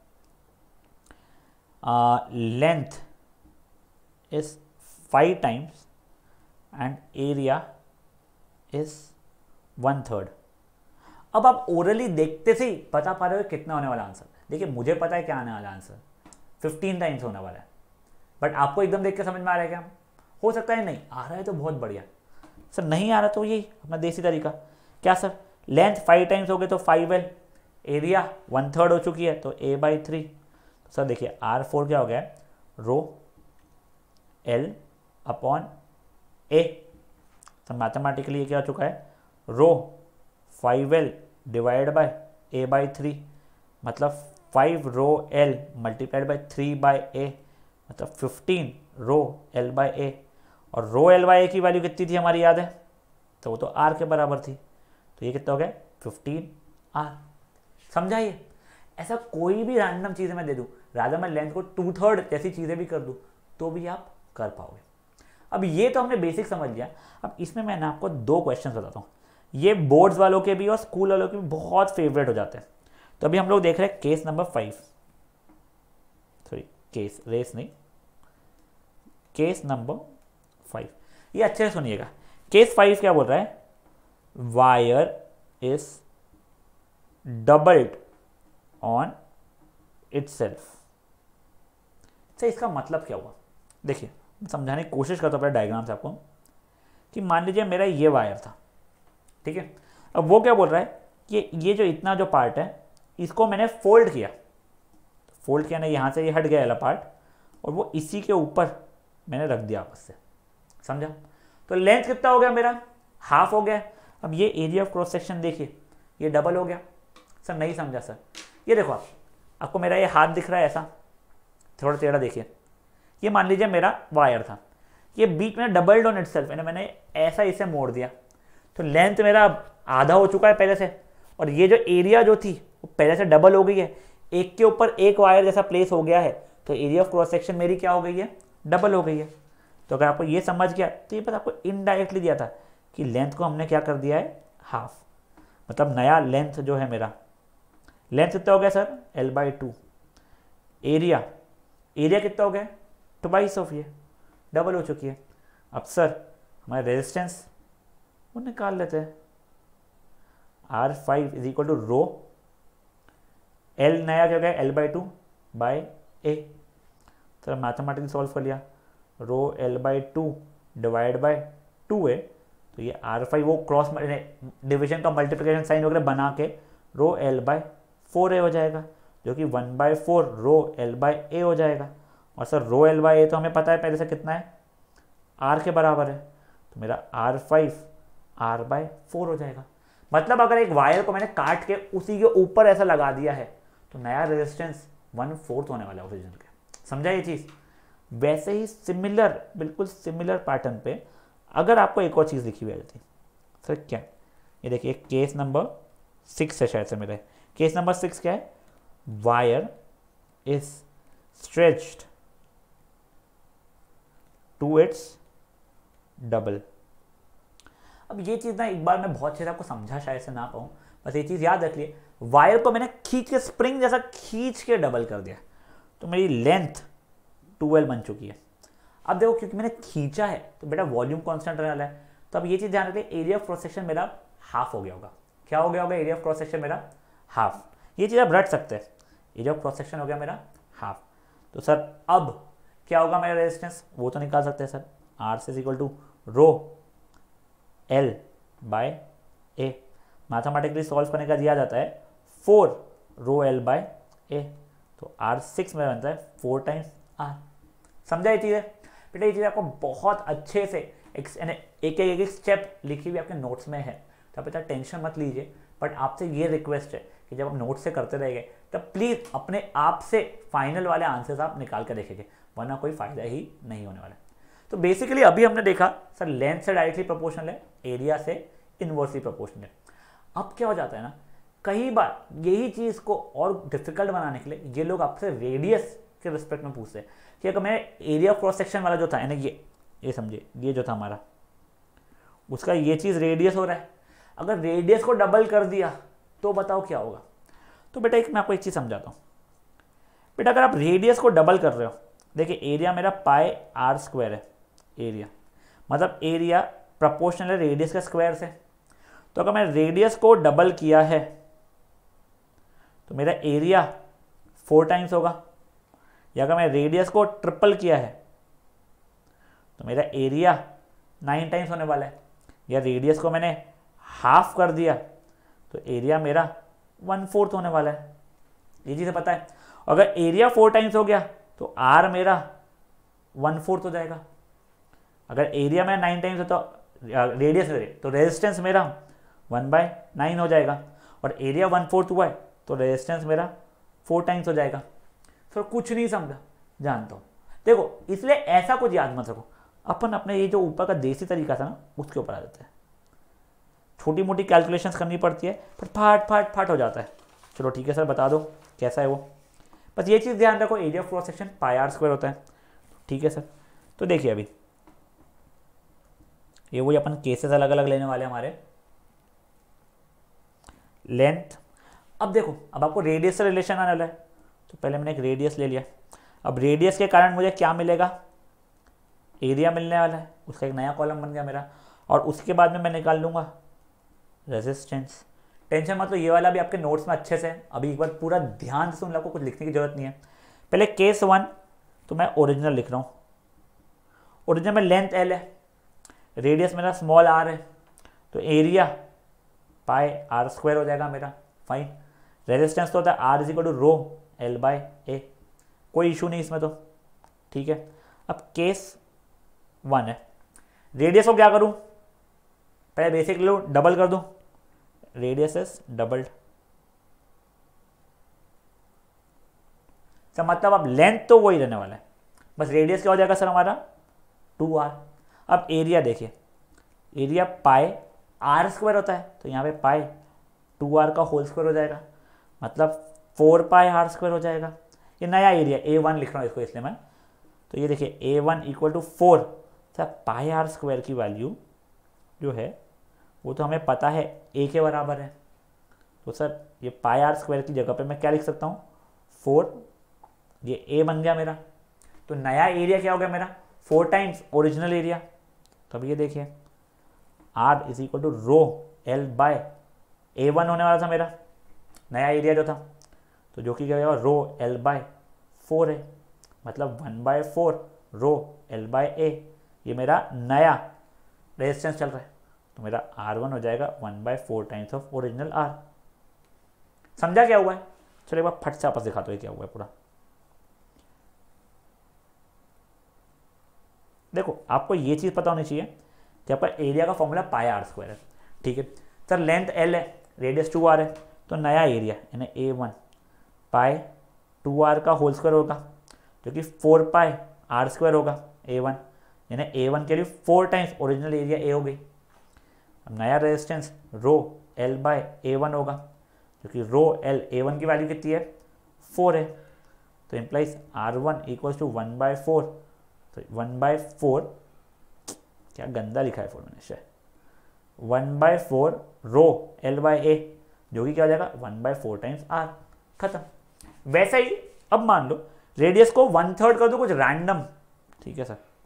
length is 5 times and area is 1/3। अब आप ओरली देखते से ही बता पा रहे हो कितना होने वाला आंसर। देखिए मुझे पता है क्या आने वाला आंसर, 15 टाइम्स होने वाला है, बट आपको एकदम देख के समझ में आ रहा है क्या? हो सकता है नहीं आ रहा है तो बहुत बढ़िया, सर नहीं आ रहा तो यही अपना देसी तरीका, क्या सर, लेंथ 5 टाइम्स हो गए तो 5L, एरिया 1/3 हो चुकी है तो A/3। तो सर देखिए R4 क्या हो गया है, rho L upon A। Sir mathematically ये क्या हो चुका है, रो 5L डिवाइड बाय A/3, मतलब 5 रो L मल्टीप्लाइड बाय 3/A, मतलब 15 रो L/A। और रो L/A की वैल्यू कितनी थी हमारी याद है, तो वो तो R के बराबर थी, तो ये कितना हो गया 15R। समझाइए, ऐसा कोई भी रैंडम चीज़ मैं दे दूँ, राजा मैं लेंथ को 2/3 जैसी चीज़ें भी कर दूँ तो भी आप कर पाओगे। अब ये तो हमने बेसिक समझ लिया। अब इसमें मैं ना आपको 2 क्वेश्चन बताता हूँ, ये बोर्ड्स वालों के भी और स्कूल वालों के भी बहुत फेवरेट हो जाते हैं। तो अभी हम लोग देख रहे हैं case number 5, sorry case, race नहीं, केस नंबर 5, ये अच्छे से सुनिएगा। केस 5 क्या बोल रहा है, wire is doubled on itself. अच्छा, इसका मतलब क्या हुआ, देखिए समझाने की कोशिश करता हूँ अपने डायग्राम से आपको, कि मान लीजिए मेरा ये वायर था, ठीक है। अब वो क्या बोल रहा है कि ये जो इतना जो पार्ट है इसको मैंने फोल्ड किया, ना, यहाँ से ये हट गया वाला पार्ट, और वो इसी के ऊपर मैंने रख दिया आपस से, समझा। तो लेंथ कितना हो गया मेरा, हाफ हो गया। अब ये एरिया ऑफ क्रॉस सेक्शन देखिए, ये डबल हो गया। सर नहीं समझा सर, ये देखो आपको मेरा ये हाथ दिख रहा है ऐसा, थोड़ा टेढ़ा देखिए, ये मान लीजिए मेरा वायर था, ये बीच में डबल्ड ऑन इटसेल्फ, मैंने ऐसा इसे मोड़ दिया, तो लेंथ मेरा आधा हो चुका है पहले से, और ये जो एरिया जो थी वो पहले से डबल हो गई है, एक के ऊपर एक वायर जैसा प्लेस हो गया है, तो एरिया ऑफ क्रॉस सेक्शन मेरी क्या हो गई है, डबल हो गई है। तो अगर आपको ये समझ गया तो ये पता आपको इनडायरेक्टली दिया था कि लेंथ को हमने क्या कर दिया है, हाफ, मतलब नया लेंथ जो है मेरा, लेंथ कितना हो गया सर, l/2, एरिया कितना हो गया, ट्वाइस ऑफ ये, डबल हो चुकी है। अब सर हमारे रेजिस्टेंस वो निकाल लेते हैं, R5 is equal to rho, L नया क्या हो गया, l/2/A। सर मैथमेटिकली सॉल्व कर लिया, रो l/2 डिवाइड बाय 2A, तो ये R5 वो क्रॉस डिवीजन का मल्टीप्लिकेशन साइन वगैरह बना के रो l/4A हो जाएगा, जो कि 1/4 रो l/A हो जाएगा। और सर रो l/A तो हमें पता है पहले से कितना है, R के बराबर है, तो मेरा R5 R/4 हो जाएगा। मतलब अगर एक वायर को मैंने काट के उसी के ऊपर ऐसा लगा दिया है तो नया रेजिस्टेंस 1/4 होने वाला है ओरिजिनल के, समझा ये चीज़। वैसे ही सिमिलर, बिल्कुल सिमिलर पैटर्न पे अगर आपको एक और चीज़ लिखी हुई आ जाती, सर क्या, ये देखिए केस नंबर 6 है शायद से मेरे, केस नंबर 6 क्या है, wire is stretched to its double. अब ये चीज़ ना एक बार मैं बहुत अच्छे से आपको समझा शायद से ना पाऊँ, बस ये चीज़ याद रख लिए, वायर को मैंने खींच के, स्प्रिंग जैसा खींच के डबल कर दिया, तो मेरी लेंथ 2L बन चुकी है। अब देखो क्योंकि मैंने खींचा है तो बेटा वॉल्यूम कांस्टेंट रहने वाला है, तो अब ये चीज़ ध्यान रखिए, एरिया ऑफ क्रॉस सेक्शन मेरा हाफ हो गया होगा। क्या हो गया होगा, एरिया ऑफ क्रॉस सेक्शन मेरा हाफ, ये चीज़ आप रट सकते हैं, एरिया ऑफ क्रॉस सेक्शन हो गया मेरा हाफ। तो सर अब क्या होगा मेरा रेजिस्टेंस, वो तो निकाल सकते हैं sir, R is equal to rho L/A, mathematically solve करने का दिया जाता है 4 रो L/A, तो R6 में बनता है 4 टाइम्स R। समझा ये चीज़ है बेटा, ये चीज़ आपको बहुत अच्छे से एक स्टेप लिखी हुई आपके नोट्स में है, तो आप इतना टेंशन मत लीजिए। बट आपसे ये रिक्वेस्ट है कि जब आप नोट्स से करते रहेंगे तब प्लीज़ अपने आप से फाइनल वाले आंसर्स आप निकाल कर देखेंगे, वरना कोई फ़ायदा ही नहीं होने वाला। तो बेसिकली अभी हमने देखा सर लेंथ से डायरेक्टली प्रोपोर्शनल है, एरिया से इनवर्सली प्रोपोर्शनल है। अब क्या हो जाता है ना, कई बार यही चीज़ को और डिफिकल्ट बनाने के लिए ये लोग आपसे रेडियस के रिस्पेक्ट में पूछते हैं कि अगर मैं एरिया ऑफ क्रॉस सेक्शन वाला जो था, यानी ये समझिए, ये जो था हमारा, उसका ये चीज़ रेडियस हो रहा है, अगर रेडियस को डबल कर दिया तो बताओ क्या होगा। तो बेटा मैं आपको एक चीज़ समझाता हूँ बेटा, अगर आप रेडियस को डबल कर रहे हो, देखिए एरिया मेरा πr² है, एरिया मतलब एरिया प्रोपोर्शनल है रेडियस के स्क्वायर से, तो अगर मैं रेडियस को डबल किया है तो मेरा एरिया 4 टाइम्स होगा, या अगर मैं रेडियस को ट्रिपल किया है तो मेरा एरिया 9 टाइम्स होने वाला है, या रेडियस को मैंने हाफ कर दिया तो एरिया मेरा 1/4 होने वाला है। ये चीज़ें पता है। अगर एरिया 4 टाइम्स हो गया तो R मेरा 1/4 हो जाएगा, अगर एरिया में 9 टाइम्स है तो रेडियस तो रेजिस्टेंस मेरा 1/9 हो जाएगा, और एरिया 1/4 हुआ है तो रेजिस्टेंस मेरा 4 टाइम्स हो जाएगा। सर कुछ नहीं समझा, जानता हूँ, देखो इसलिए ऐसा कुछ याद मत रखो, अपन अपने ये जो ऊपर का देसी तरीका था ना उसके ऊपर आ जाता है, छोटी मोटी कैलकुलेशंस करनी पड़ती है पर फाट हो जाता है। चलो ठीक है सर, बता दो कैसा है वो, बस ये चीज़ ध्यान रखो, area of cross section πr² होता है। ठीक है सर, तो देखिए अभी ये वही अपन केसेस अलग अलग लेने वाले हमारे। लेंथ, अब देखो अब आपको रेडियस से रिलेशन आने वाला है, तो पहले मैंने एक रेडियस ले लिया, अब रेडियस के कारण मुझे क्या मिलेगा, एरिया मिलने वाला है, उसका एक नया कॉलम बन गया मेरा। और उसके बाद में मैं निकाल लूँगा रेजिस्टेंस। टेंशन मतलब ये वाला भी आपके नोट्स में अच्छे से है, अभी एक बार पूरा ध्यान से सुन लो, आपको कुछ लिखने की जरूरत नहीं है। पहले केस 1 तो मैं ओरिजिनल लिख रहा हूँ। ओरिजिनल में लेंथ L है, रेडियस मेरा स्मॉल r है, तो एरिया पाई r स्क्वायर हो जाएगा मेरा। फाइन। रेजिस्टेंस तो होता है R is equal to rho L by A, कोई इशू नहीं इसमें तो, ठीक है। अब केस 1 है, रेडियस को क्या करूं, पहले बेसिक लो, डबल कर दूं, रेडियस इज डबल्ड। तो मतलब अब लेंथ तो वही रहने वाला है, बस रेडियस क्या हो जाएगा सर हमारा 2r। अब एरिया देखिए, एरिया पाई r स्क्वायर होता है, तो यहाँ पे पाई 2r का होल स्क्वायर हो जाएगा, मतलब 4 पाई r स्क्वायर हो जाएगा। ये नया एरिया A1 लिख रहा हूँ इसको इसलिए मैं, तो ये देखिए A1 equal to 4। Sir pi r square की वैल्यू जो है वो तो हमें पता है a के बराबर है, तो सर ये पाई r स्क्वायर की जगह पे मैं क्या लिख सकता हूँ 4, ये a बन गया मेरा। तो नया एरिया क्या हो गया मेरा 4 टाइम्स ओरिजिनल एरिया। तो अब ये देखिए r is equal to rho L by A1 होने वाला था मेरा नया एरिया जो था, तो जो कि क्या होगा रो L बाय 4 है, मतलब 1/4 रो L बाय A, ये मेरा नया रेजिस्टेंस चल रहा है, तो मेरा R1 हो जाएगा 1/4 टाइम्स ऑफ ओरिजिनल R। समझा क्या हुआ है? चलो एक बार फट से आपस दिखाते हो क्या हुआ है पूरा। देखो आपको ये चीज़ पता होनी चाहिए कि आपका एरिया का फॉर्मूला पाई r स्क्वायर है, ठीक है सर। लेंथ L है, रेडियस 2r है, तो नया एरिया यानी A1 पाई 2r का होल स्क्वायर होगा, जो कि 4 पाई r स्क्वायर होगा A1, यानी A1 के लिए 4 टाइम्स ओरिजिनल एरिया A हो गई। अब नया resistance row L by A1 होगा, जो कि रो L A1 की वैल्यू कितनी है 4 है, तो इम्प्लाइज R1 इक्वल्स टू 1/4, तो 1/4 क्या गंदा लिखा है formula, 1/4 rho L by A, जो कि क्या हो जाएगा 1/4 टाइम्स R, खत्म। वैसे ही अब मान लो रेडियस को 1/3 कर दो कुछ रैंडम, ठीक है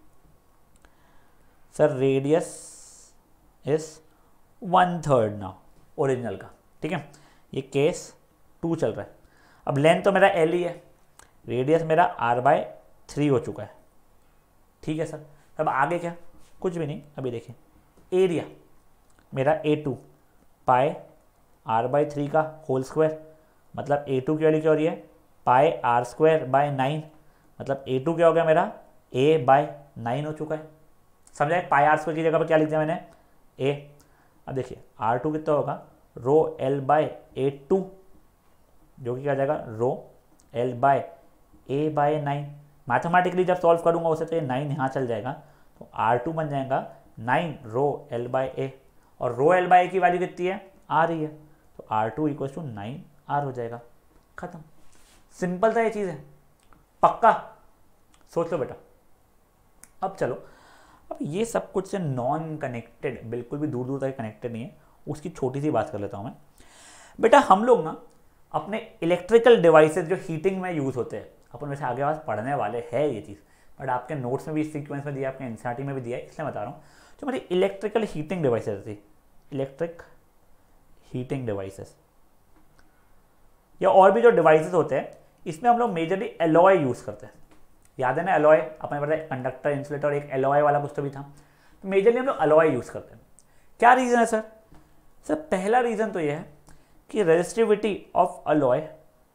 sir radius is 1/3 now original का, ठीक है। ये केस 2 चल रहा है। अब लेंथ तो मेरा L ही है, रेडियस मेरा R/3 हो चुका है, ठीक है सर। अब आगे क्या, कुछ भी नहीं। अभी देखिए एरिया मेरा A2 पाई R/3 का होल स्क्वायर, मतलब A2 की वैल्यू क्या हो रही है पाई R स्क्वायर बाय 9, मतलब A2 क्या हो गया मेरा A/9 हो चुका है। समझा है? पाई R स्क्वायर की जगह पर क्या लिख दिया मैंने A। अब देखिए R2 कितना होगा रो L बाय A2, जो कि क्या जाएगा rho L by A/9। Mathematically जब सॉल्व करूंगा उसे तो ये 9 यहाँ चल जाएगा, तो R2 बन जाएगा 9 रो L बाय A, और रो L बाय A की वैल्यू कितनी है R ही है, तो R2 इक्वल्स टू 9R हो जाएगा, खत्म। सिंपल था ये चीज़ है, पक्का सोच लो बेटा। अब चलो, अब ये सब कुछ से नॉन कनेक्टेड, बिल्कुल भी दूर दूर तक कनेक्टेड नहीं है, उसकी छोटी सी बात कर लेता हूँ मैं। बेटा हम लोग ना अपने इलेक्ट्रिकल डिवाइसेस जो हीटिंग में यूज़ होते हैं, अपन वैसे आगे बाद पढ़ने वाले हैं ये चीज़, बट आपके नोट्स में भी इस सीक्वेंस में दिया, आपके एनसीईआरटी में भी दिया है, इसलिए बता रहा हूँ। जो हमारी इलेक्ट्रिकल हीटिंग डिवाइसेस थी, इलेक्ट्रिक हीटिंग डिवाइसेस या और भी जो डिवाइसेस होते हैं, इसमें हम लोग मेजरली एलॉय यूज़ करते हैं। याद है ना एलॉय, अपने पता है कंडक्टर, इंसुलेटर, एक एलॉय वाला कुछ तो भी था, तो मेजरली हम लोग एलॉय यूज़ करते हैं। क्या रीज़न है सर? सर पहला रीज़न तो यह है कि resistivity of alloy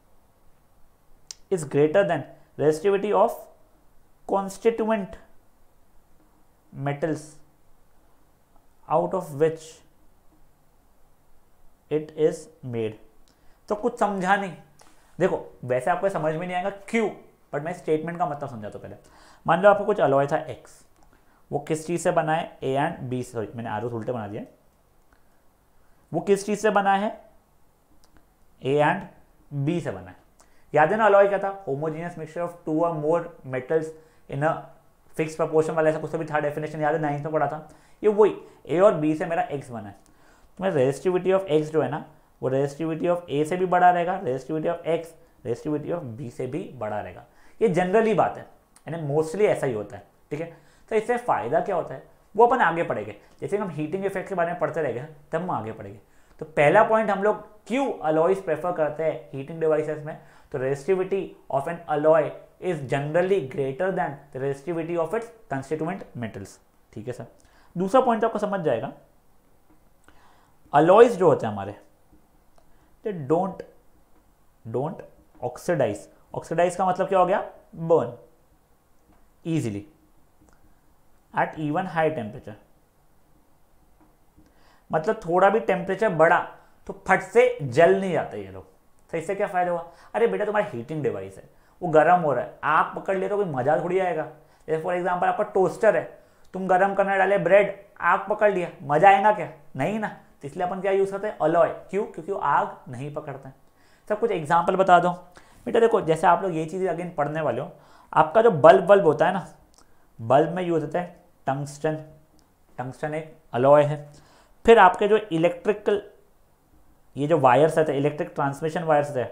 is greater than resistivity of constituent metals out of which it is made। तो कुछ समझा नहीं, देखो वैसे आपको समझ में नहीं आएगा क्यों, बट मैं स्टेटमेंट का मतलब समझाता हूं पहले। मान लो आपको कुछ अलॉय था X, वो किस चीज़ से बना है A एंड B, सॉरी मैंने आरोस उल्टे बना दिया, वो किस चीज़ से बना है A एंड B से बना है। याद है ना अलॉय क्या था, होमोजेनियस मिक्सचर ऑफ 2 और more metals in a fix proportion वाला, ऐसा कुछ तो भी था डेफिनेशन, याद है 9th में पढ़ा था। ये वही A और B से मेरा X बना है, तो मेरा रेजिस्टिविटी ऑफ X जो है ना, वो रेजिस्टिविटी ऑफ A से भी बड़ा रहेगा, resistivity of X resistivity of B से भी बड़ा रहेगा। ये जनरली बात है, यानी मोस्टली ऐसा ही होता है, ठीक है। तो इससे फ़ायदा क्या होता है वो अपन आगे पढ़ेंगे, जैसे हम हीटिंग इफेक्ट के बारे में पढ़ते रहेंगे तब हम आगे पढ़ेंगे। तो पहला पॉइंट हम लोग क्यों अलॉयज प्रेफर करते हैं हीटिंग डिवाइसेस में, तो resistivity of an alloy is generally greater than the resistivity of its constituent metals, ठीक है सर। दूसरा पॉइंट आपको समझ जाएगा, अलॉयज जो होते हैं हमारे दे डोंट ऑक्सीडाइज। ऑक्सीडाइज का मतलब क्या हो गया, burn easily at even high temperature, मतलब थोड़ा भी टेम्परेचर बढ़ा तो फट से जल नहीं जाते ये लोग। तो इससे क्या फायदा हुआ, अरे बेटा तुम्हारी हीटिंग डिवाइस है, वो गर्म हो रहा है, आग पकड़ ले तो कोई मजा थोड़ी आएगा। जैसे फॉर एग्जांपल आपका टोस्टर है, तुम गर्म करने डाले ब्रेड, आग पकड़ लिया, मजा आएगा क्या, नहीं ना। तो इसलिए अपन क्या यूज करते हैं, अलॉय, क्यों, क्योंकि वो आग नहीं पकड़ते हैं। सब कुछ एग्जाम्पल बता दो बेटा, देखो जैसे आप लोग ये चीज़ अगेन पढ़ने वाले हो, आपका जो बल्ब होता है ना, बल्ब में यूज होता है टंगस्टन, टंगस्टन एक अलॉय है। फिर आपके जो इलेक्ट्रिकल ये जो वायर्स है, इलेक्ट्रिक ट्रांसमिशन वायर्स है,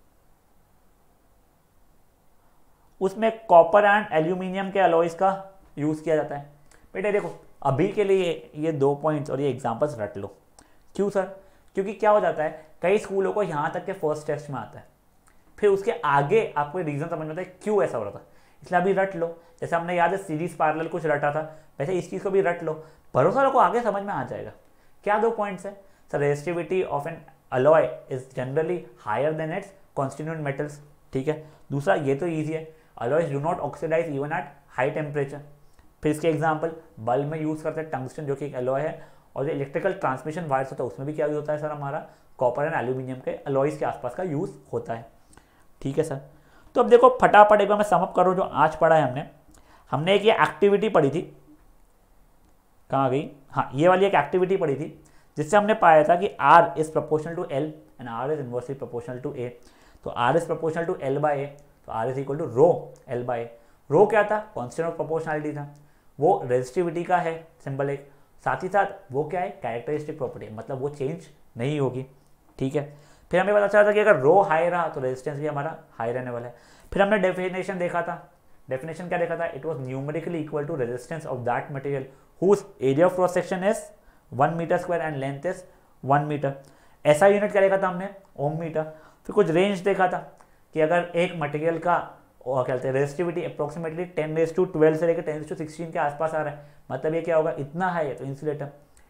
उसमें कॉपर एंड एल्यूमिनियम के अलॉयज का यूज किया जाता है। बेटे देखो अभी के लिए ये 2 पॉइंट्स और ये एग्जांपल्स रट लो। क्यों सर, क्योंकि क्या हो जाता है कई स्कूलों को यहाँ तक के फर्स्ट टेस्ट में आता है, फिर उसके आगे आपको रीजन समझ में आता है क्यों ऐसा हो रहा था, इसलिए अभी रट लो। जैसे हमने याद है सीरीज पैरेलल कुछ रटा था, वैसे इस चीज़ को भी रट लो, भरोसा रखो आगे समझ में आ जाएगा। क्या 2 पॉइंट्स है sir, resistivity of an alloy is generally higher than its constituent metals, ठीक है। दूसरा ये तो ईजी है, alloys do not oxidise even at high temperature. फिर इसके एग्जाम्पल बल्ब में यूज करते हैं टंगस्टन जो कि एक अलॉय है, और जो इलेक्ट्रिकल ट्रांसमिशन वायर्स होता है उसमें भी क्या यूज होता है सर, हमारा कॉपर एंड एल्यूमिनियम के अलॉयज के आसपास का यूज होता है, ठीक है सर। तो अब देखो फटाफट एक बार मैं समअप करूँ जो आज पढ़ा है हमने एक ये एक्टिविटी पढ़ी थी, कहाँ गई, हाँ ये वाली एक एक्टिविटी पढ़ी थी जिससे हमने पाया था कि R is proportional to L and R is inversely proportional to A। तो R is proportional to L by A, तो R is equal to rho L by A। Rho क्या था, कांस्टेंट ऑफ प्रोपोर्शनलिटी था, वो resistivity का है symbol एक, साथ ही साथ वो क्या है कैरेक्टरिस्टिक प्रॉपर्टी, मतलब वो चेंज नहीं होगी, ठीक है। फिर हमें पता चला था कि अगर रो हाई रहा तो रेजिस्टेंस भी हमारा हाई रहने वाला है। फिर हमने डेफिनेशन देखा था, डेफिनेशन क्या देखा था, it was numerically equal to resistance of that material whose area of cross section is 1 metre square and length is 1 metre. ऐसा यूनिट क्या देखा था हमने, ओम मीटर। फिर कुछ रेंज देखा था कि अगर एक मटेरियल का क्या कहते हैं रेजिस्टिविटी अप्रोक्सीमेटली 10⁻12 से लेकर 10⁻16 के आसपास आ रहा है, मतलब ये क्या होगा, इतना है तो इंसुलेटर,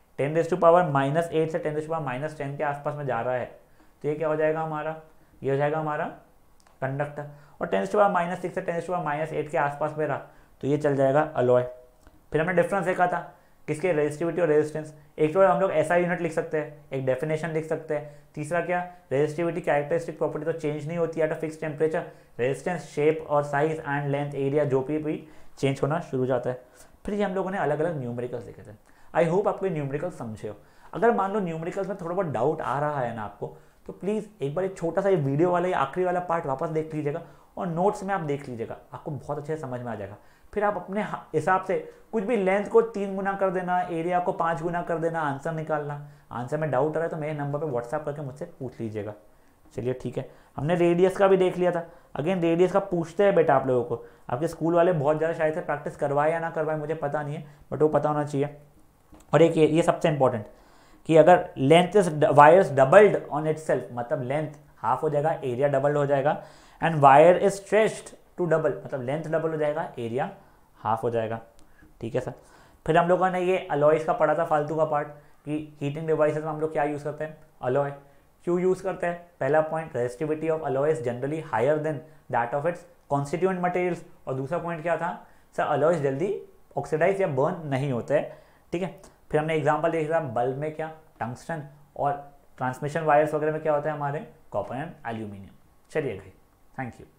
10⁻⁻8 से 10⁻10 के आसपास में जा रहा है तो ये क्या हो जाएगा हमारा, ये हो जाएगा हमारा कंडक्टर, और 10⁻6 से 10⁻8 के आसपास में रहा तो ये चल जाएगा अलॉय। फिर हमने डिफरेंस देखा था किसके, रेजिस्टिविटी और रेजिस्टेंस। एक तो हम लोग ऐसा यूनिट लिख सकते हैं, एक डेफिनेशन लिख सकते हैं। तीसरा क्या, रेजिस्टिविटी कैरेक्टरिस्टिक प्रॉपर्टी तो चेंज नहीं होती at a fix temperature, resistance shape और साइज एंड लेंथ एरिया जो भी चेंज होना शुरू हो जाता है। फिर ये हम लोगों ने अलग अलग न्यूमेरिकल्स देखे थे। आई होप आपको न्यूमेरिकल्स समझे हो। अगर मान लो न्यूमेरिकल्स में थोड़ा बहुत डाउट आ रहा है ना आपको, तो प्लीज़ एक बार एक छोटा सा ये वीडियो वाला या आखिरी वाला पार्ट वापस देख लीजिएगा और नोट्स में आप देख लीजिएगा, आपको बहुत अच्छे से समझ में आ जाएगा। फिर आप अपने हिसाब से कुछ भी लेंथ को 3 गुना कर देना, एरिया को 5 गुना कर देना, आंसर निकालना। आंसर में डाउट आ रहा है तो मेरे नंबर पे व्हाट्सएप करके मुझसे पूछ लीजिएगा। चलिए ठीक है, हमने रेडियस का भी देख लिया था। अगेन रेडियस का पूछते हैं बेटा आप लोगों को, आपके स्कूल वाले बहुत ज़्यादा शायद से प्रैक्टिस करवाए या ना करवाए मुझे पता नहीं है, बट वो पता होना चाहिए। और एक ये सबसे इंपॉर्टेंट कि अगर length is wires doubled on itself, मतलब लेंथ हाफ हो जाएगा, एरिया डबल हो जाएगा, and wire is stretched to double, मतलब लेंथ डबल हो जाएगा, एरिया हाफ हो जाएगा, ठीक है सर। फिर हम लोगों ने ये अलॉयज का पढ़ा था फालतू का पार्ट कि हीटिंग डिवाइसेस में हम लोग क्या यूज़ करते हैं, अलॉय। क्यों यूज़ करते हैं, पहला point resistivity of alloys generally higher than that of its constituent materials, और दूसरा पॉइंट क्या था सर, अलॉयज जल्दी ऑक्सीडाइज या बर्न नहीं होते हैं, ठीक है। फिर हमने एग्जांपल देखा बल्ब में क्या टंगस्टन, और ट्रांसमिशन वायर्स वगैरह में क्या होता है हमारे कॉपर एंड एल्यूमिनियम। चलिए भाई, थैंक यू।